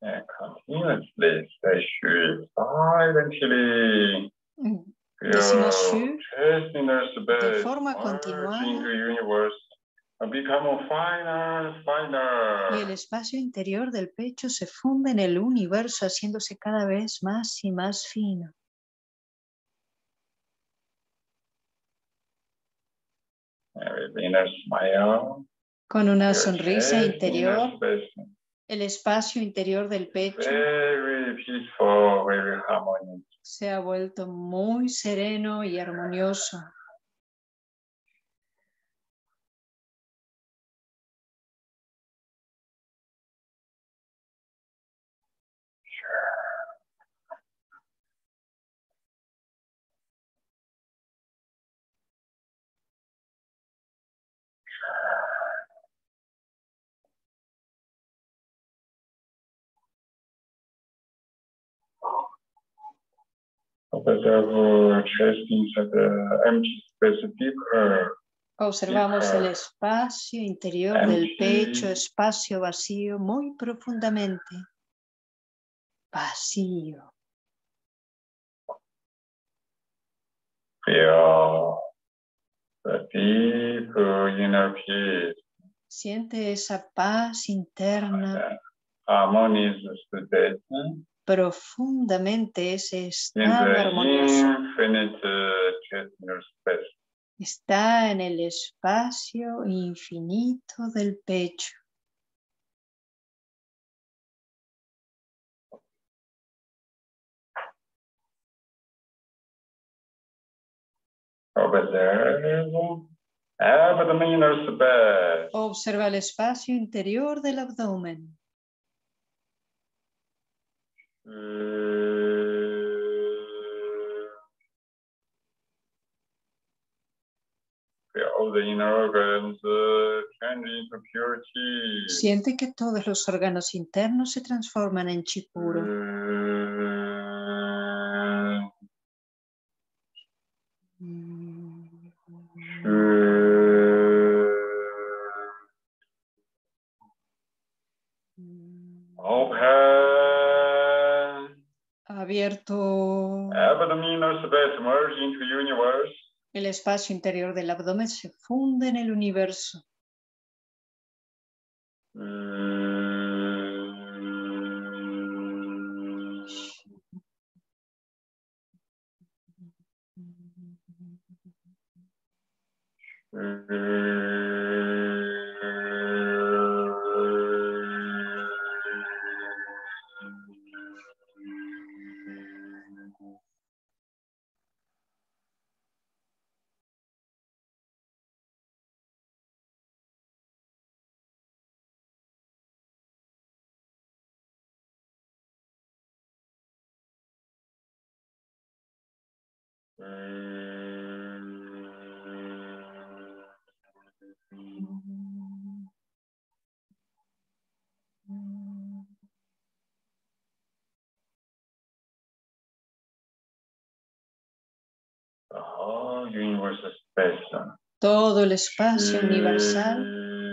And continuously say shu silently. Decimos shu Chest inner de space, forma merge continuada into universe, and become finer, finer. y el espacio interior del pecho se funde en el universo haciéndose cada vez más y más fino. With inner smile, Con una your sonrisa chest interior, inner space, el espacio interior del pecho very peaceful, very harmonious. se ha vuelto muy sereno y armonioso. Observe chest inside the empty space deeper. Observamos el espacio interior del pecho, espacio vacío, muy profundamente. Vacío. Feel the deep inner peace. Siente esa paz interna. Harmonious state. Profundamente ese In estado the armonioso. infinite chest inner space. Está en el espacio infinito del pecho. Observe abdomen inner space. Observa el espacio interior del abdomen. Feel the inner organs uh, change into pure chi. Siente que todos los órganos internos se transforman en chi puro. Open. Abierto. Abdominal space merge into universe. El espacio interior del abdomen se funde en el universo. The whole universe space. Todo el espacio universal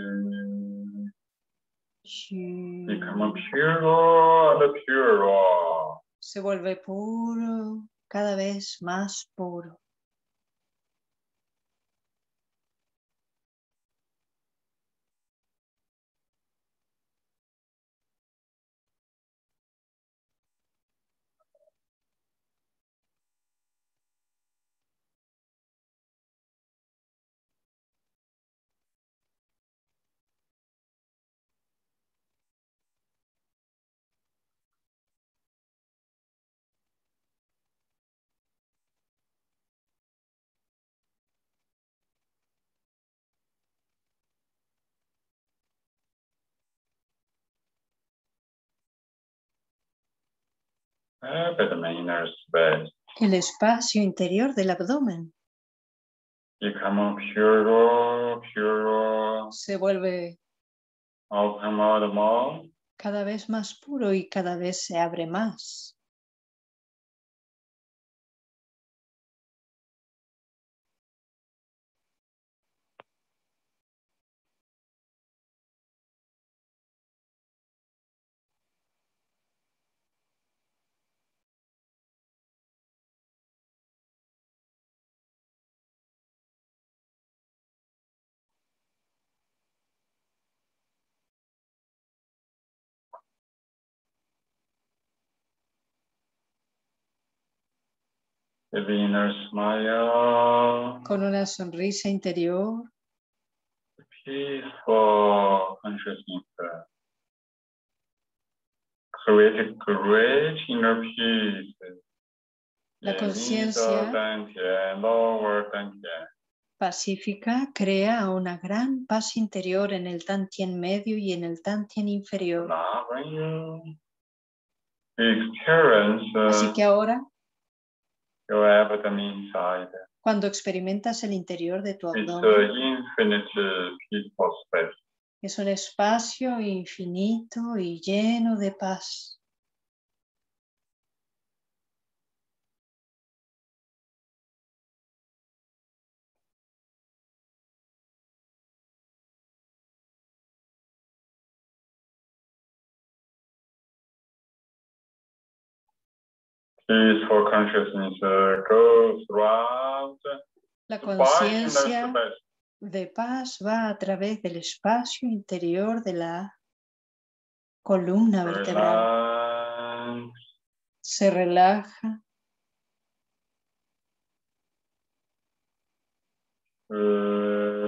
Become pure and pure. se vuelve puro, cada vez más puro. Abdomen inner space. El espacio interior del abdomen Become pure, pure. se vuelve Open more, more. cada vez más puro y cada vez se abre más. With the inner smile. Con una sonrisa interior. Peaceful consciousness. Create a great inner peace. La conciencia pacífica crea una gran paz interior en el Tantien medio y en el Tantien inferior. Así que ahora, cuando experimentas el interior de tu abdomen, es un espacio infinito y lleno de paz. Peaceful consciousness goes throughout. La conciencia de paz va a través del espacio interior de la columna vertebral. Se relaja. Uh,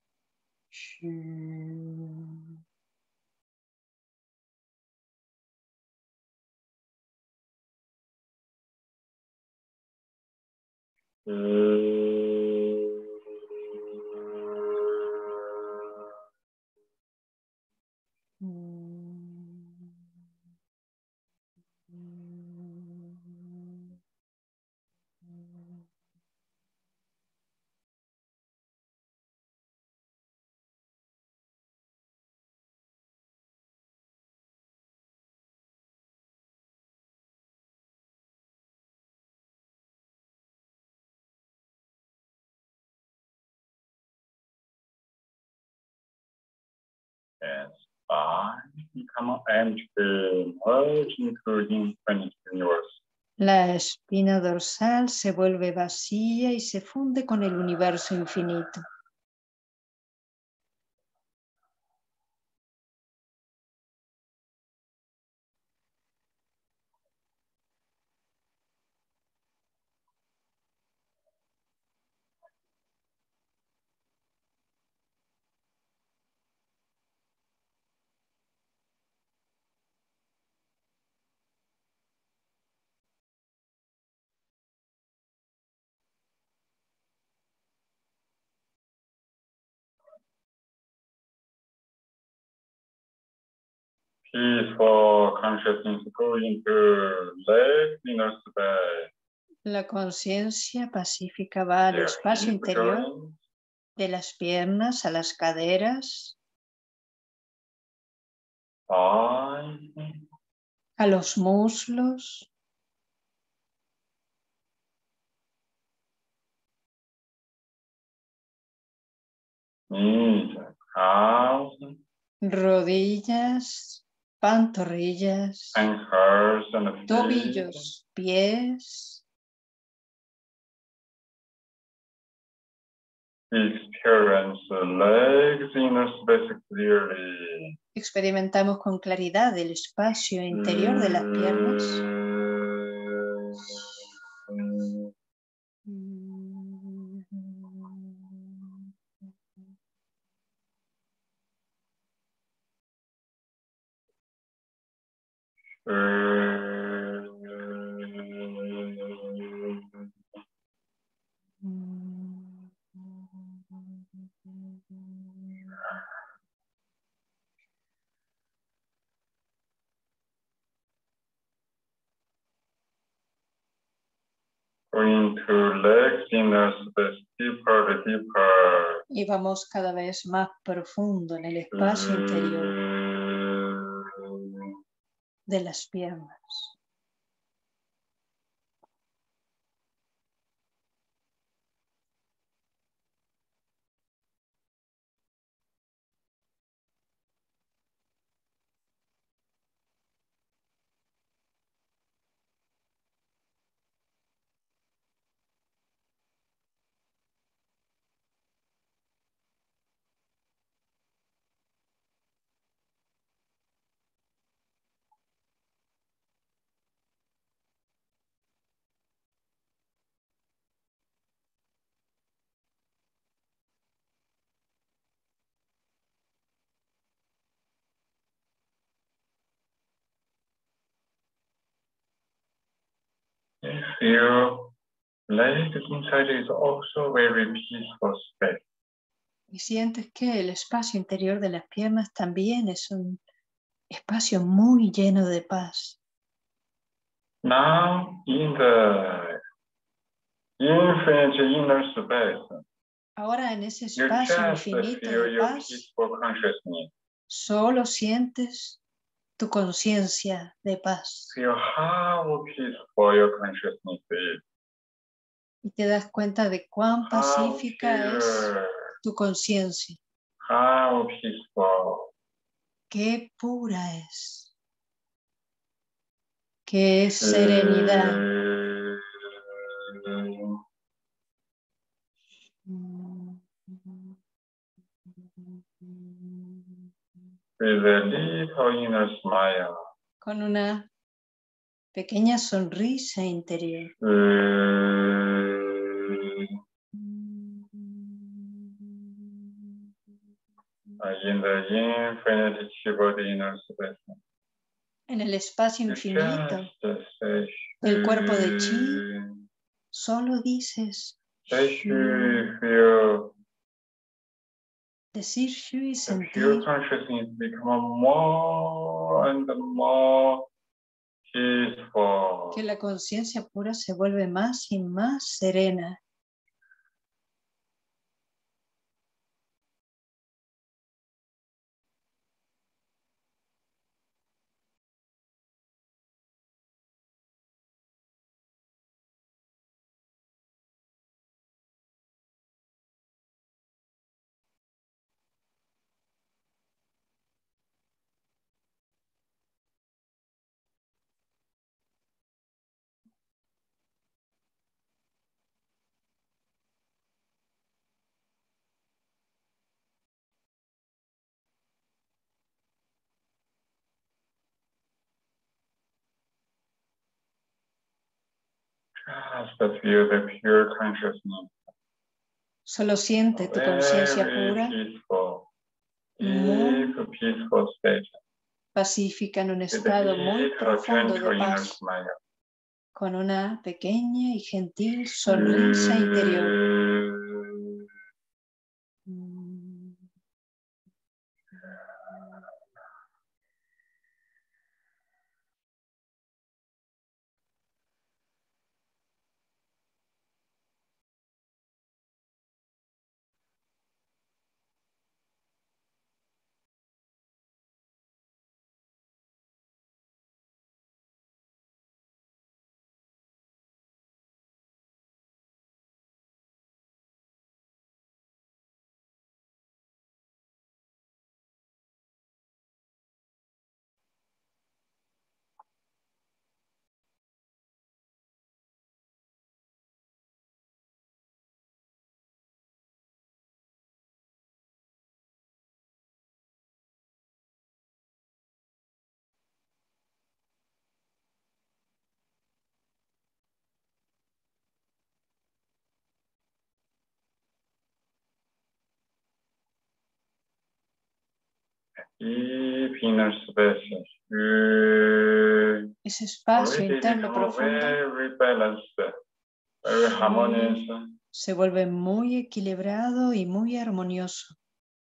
and spine become empty, merge into infinite universe. La espina dorsal se vuelve vacía y se funde con el universo infinito. Peaceful consciousness going to leg inner space. La conciencia pacífica va al espacio interior de las piernas a las caderas, a los muslos, rodillas, pantorrillas, tobillos, pies. Experimentamos con claridad el espacio interior de las piernas. Into legs inner space deeper, deeper. Y vamos cada vez más profundo en el espacio interior de las piernas. feel leg inside is also very peaceful space. Y sientes que el espacio interior de las piernas también es un espacio muy lleno de paz. Now, in the infinite inner space, Ahora en ese you espacio just infinito feel de your paz, peaceful consciousness. solo sientes tu conciencia de paz. Feel how peaceful your consciousness is. Y te das cuenta de cuán pacífica es tu conciencia. How peaceful. Qué pura es. Qué serenidad. With a little inner smile. Con una pequeña sonrisa interior. In the infinite body inner space. En el espacio infinito del cuerpo de Chi, solo dices Shu. Decir Shu y The sentir pure consciousness become more and more peaceful. que la conciencia pura se vuelve más y más serena. Just feel the pure consciousness. Solo siente tu conciencia pura, Peaceful, muy deep, peaceful state. pacífica en un With a estado muy little profundo gentle de inner paz, smile. con una pequeña y gentil sonrisa interior. Deep inner spaces. Ese espacio interno profundo Very balanced, very harmonious. se vuelve muy equilibrado y muy armonioso.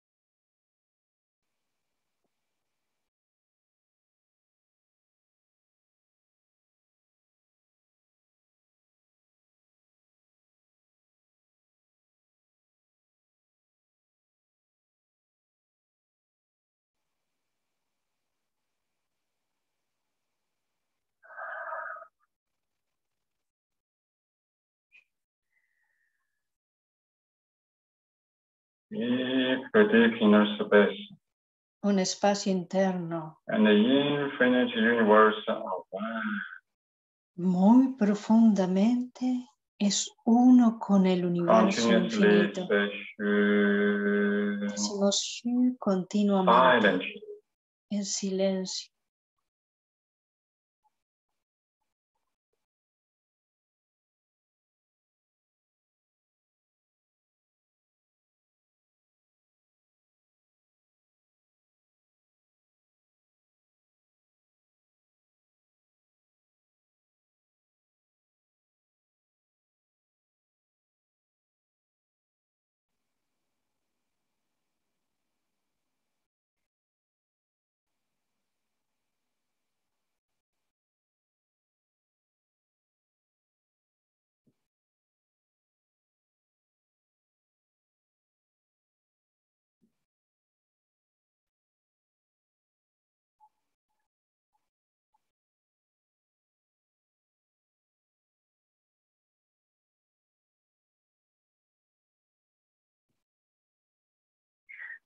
Deep, deep inner space. Un espacio interno And the infinite universe of one. muy profundamente es uno con el universo Continuously infinito. say Shu. Decimos Shu continuamente, Silently. en silencio.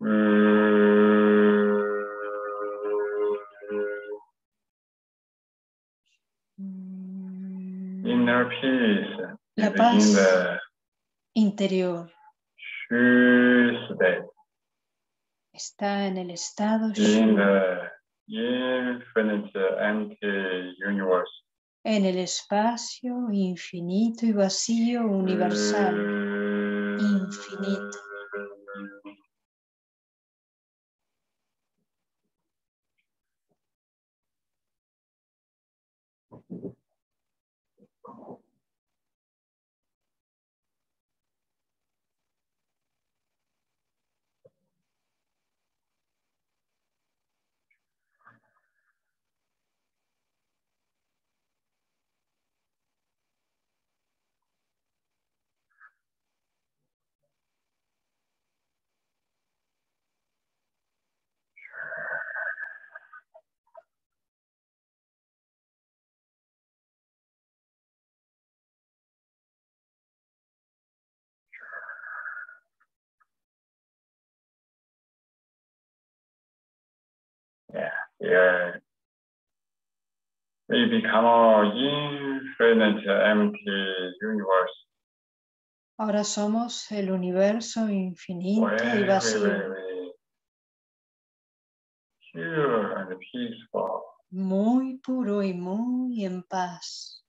Inner peace. La paz interior está en el estado in the infinite empty universe. En el espacio infinito y vacío universal, infinito. Yeah, yeah. We become an infinite empty universe. Ahora somos el universo infinito y vacío. Pure and peaceful. Muy puro y muy en paz.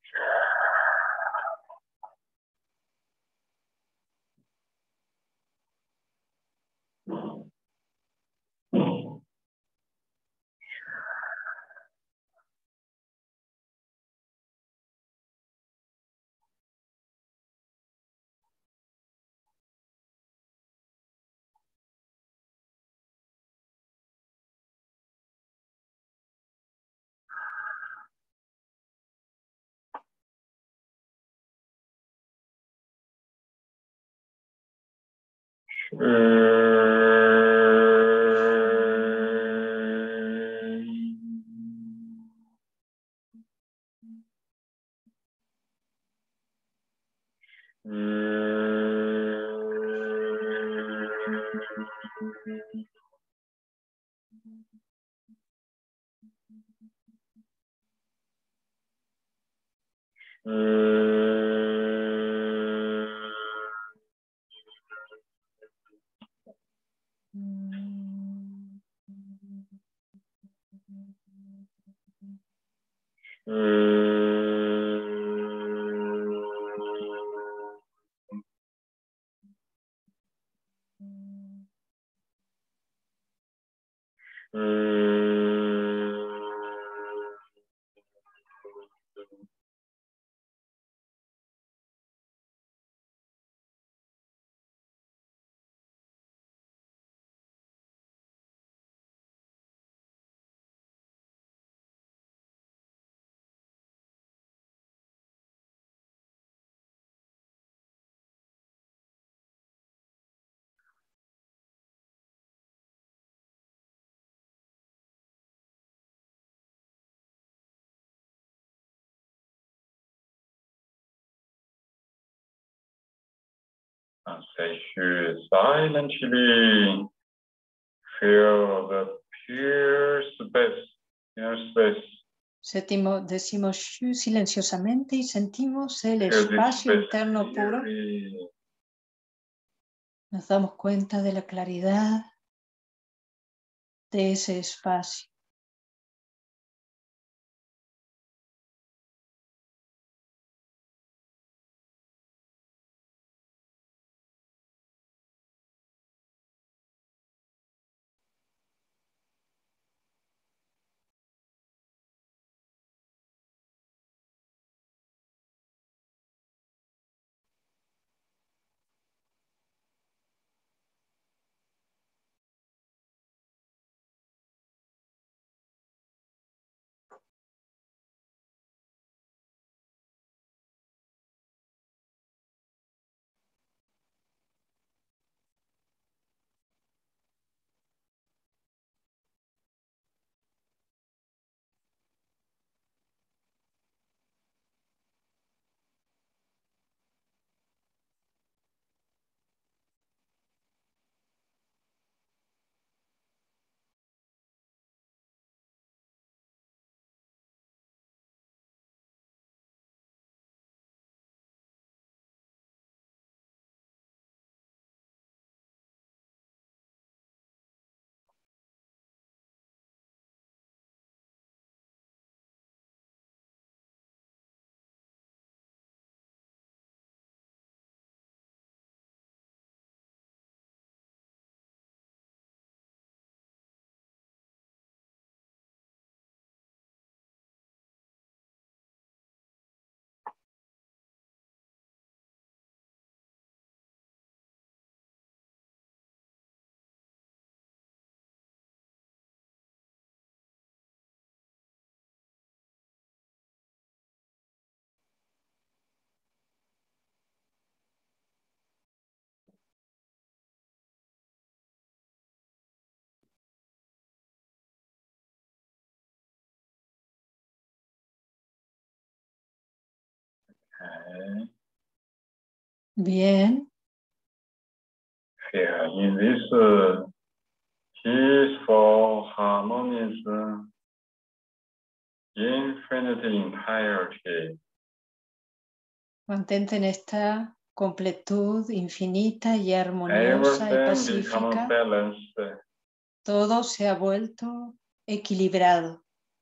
As you silently feel the pure space, inner space. Sétimo, decimos shu silenciosamente y sentimos el espacio interno puro. Nos damos cuenta de la claridad de ese espacio. Okay. Bien. Yeah, in this uh, peaceful, harmonious, uh, infinite entirety. Mantente en esta completud infinita y armoniosa y pacífica. Todo se ha vuelto equilibrado.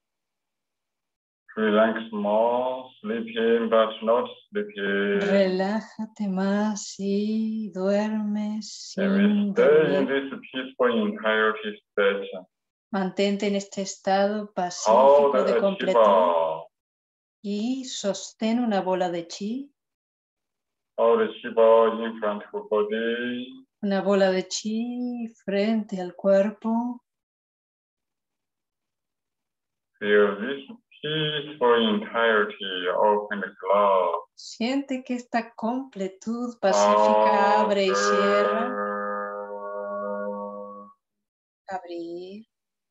Relax more, sleeping but not sleeping. Relájate más y duermes Stay sin dormir. in this peaceful entirety state. Mantente en este estado pacífico Hold de a completud chiba. y sostén una bola de chi. Hold a chiba in front of body. Una bola de chi frente al cuerpo. Feel this peaceful entirety open the cloud. Siente que esta completud pacífica abre y cierra. Abrir.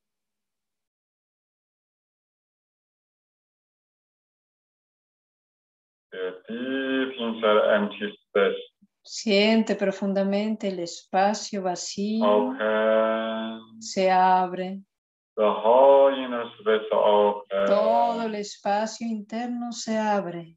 Feel deep inside empty space. Siente profundamente el espacio vacío. Open. Se abre. The whole inner space open. Todo el espacio interno se abre.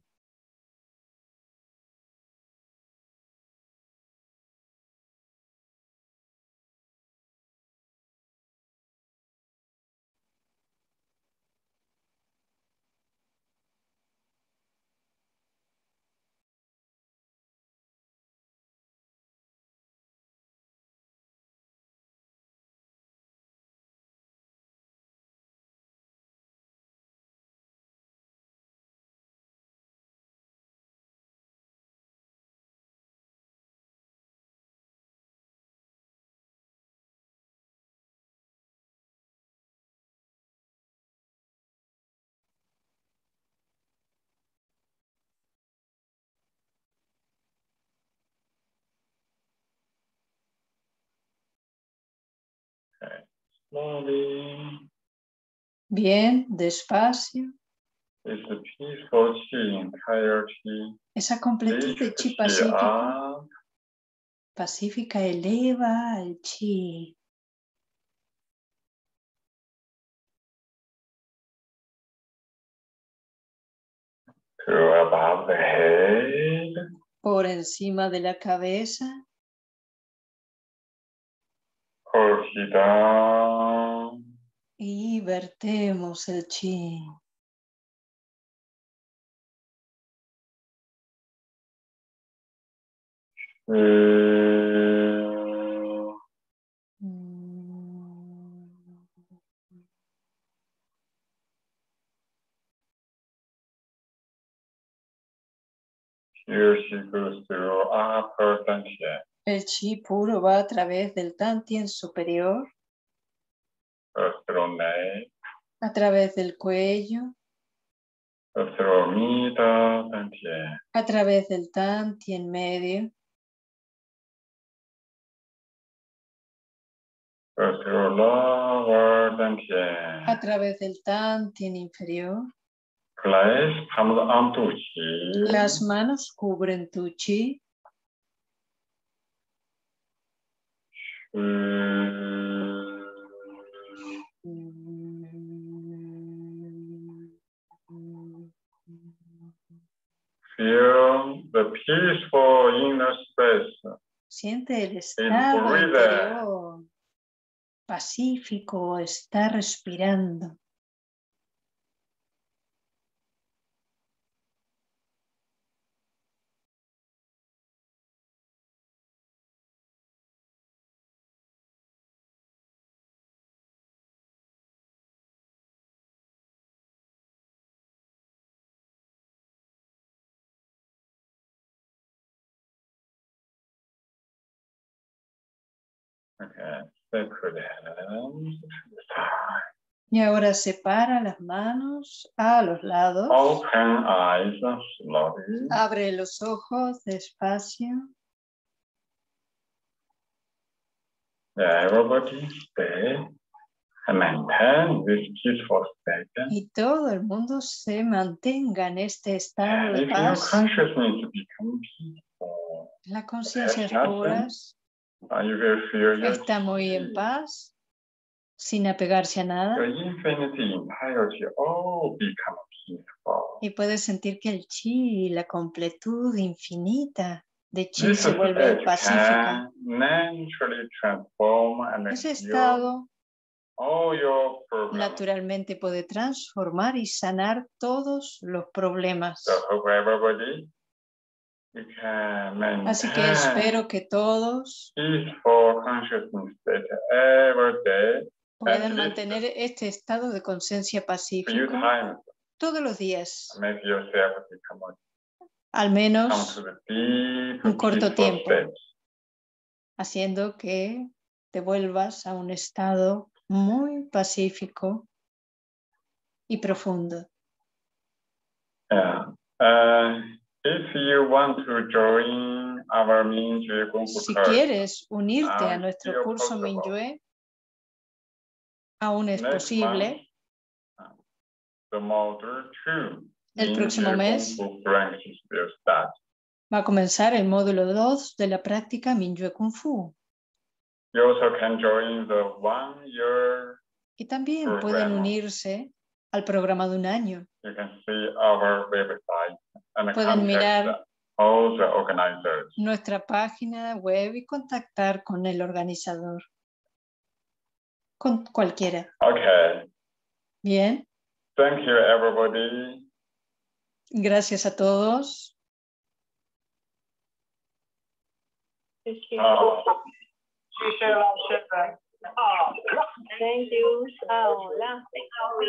Okay. Slowly. Bien, despacio. It's a peaceful chi entirety. Esa completud de chi pacífico, pacífica eleva el chi. To above the head. Por encima de la cabeza. Push it down. Y vertemos el chi. Uh, Here she goes through upper dantian. El chi puro va a través del tantien superior. Through neck. A través del cuello. Through middle dantian. A través del tantien medio. Through lower dantian. A través del tantien inferior. Place palms onto chi. Las manos cubren tu chi. Uh, Feel the peaceful inner space. Siente el estado interior pacífico, está respirando. Okay, sacred hands to the side. Y ahora separa las manos a los lados. Open eyes slowly. Abre los ojos despacio. Yeah, everybody stay. and maintain this peaceful state. Y todo el mundo se mantenga en este estado de If your paz. consciousness becomes peaceful, La conciencia There's pura uh, you will feel your está muy en paz, sin apegarse a Your nada. infinity entirety all become peaceful. Y puedes sentir que el chi, la completud infinita de chi This se vuelve state pacífica. can naturally transform and Ese heal estado all your problems. naturalmente puede transformar y sanar todos los problemas. So hope everybody you can maintain Así que espero que todos peaceful consciousness state every day. puedan mantener este estado de conciencia Few pacífico times todos los días, make yourself become al come menos to the deep un corto peaceful tiempo, state. haciendo que te vuelvas a un estado muy pacífico y profundo. Yeah. Uh, if you want to join our Mingyue Kung Fu Si course, quieres unirte a um, nuestro still curso possible. Minyue, aún es Next posible. month, uh, the module two El próximo Mingyue mes Kung Fu practice will start. va a comenzar el módulo dos de la práctica Minyue Kung Fu. You also can join the one year. Y también Program. pueden unirse al programa de un año. You can see our website and Pueden contact mirar all the organizers. nuestra página web y contactar con el organizador. Con cualquiera. Okay. Bien. Thank you, everybody. Gracias a todos. Uh, Thank you. Hola.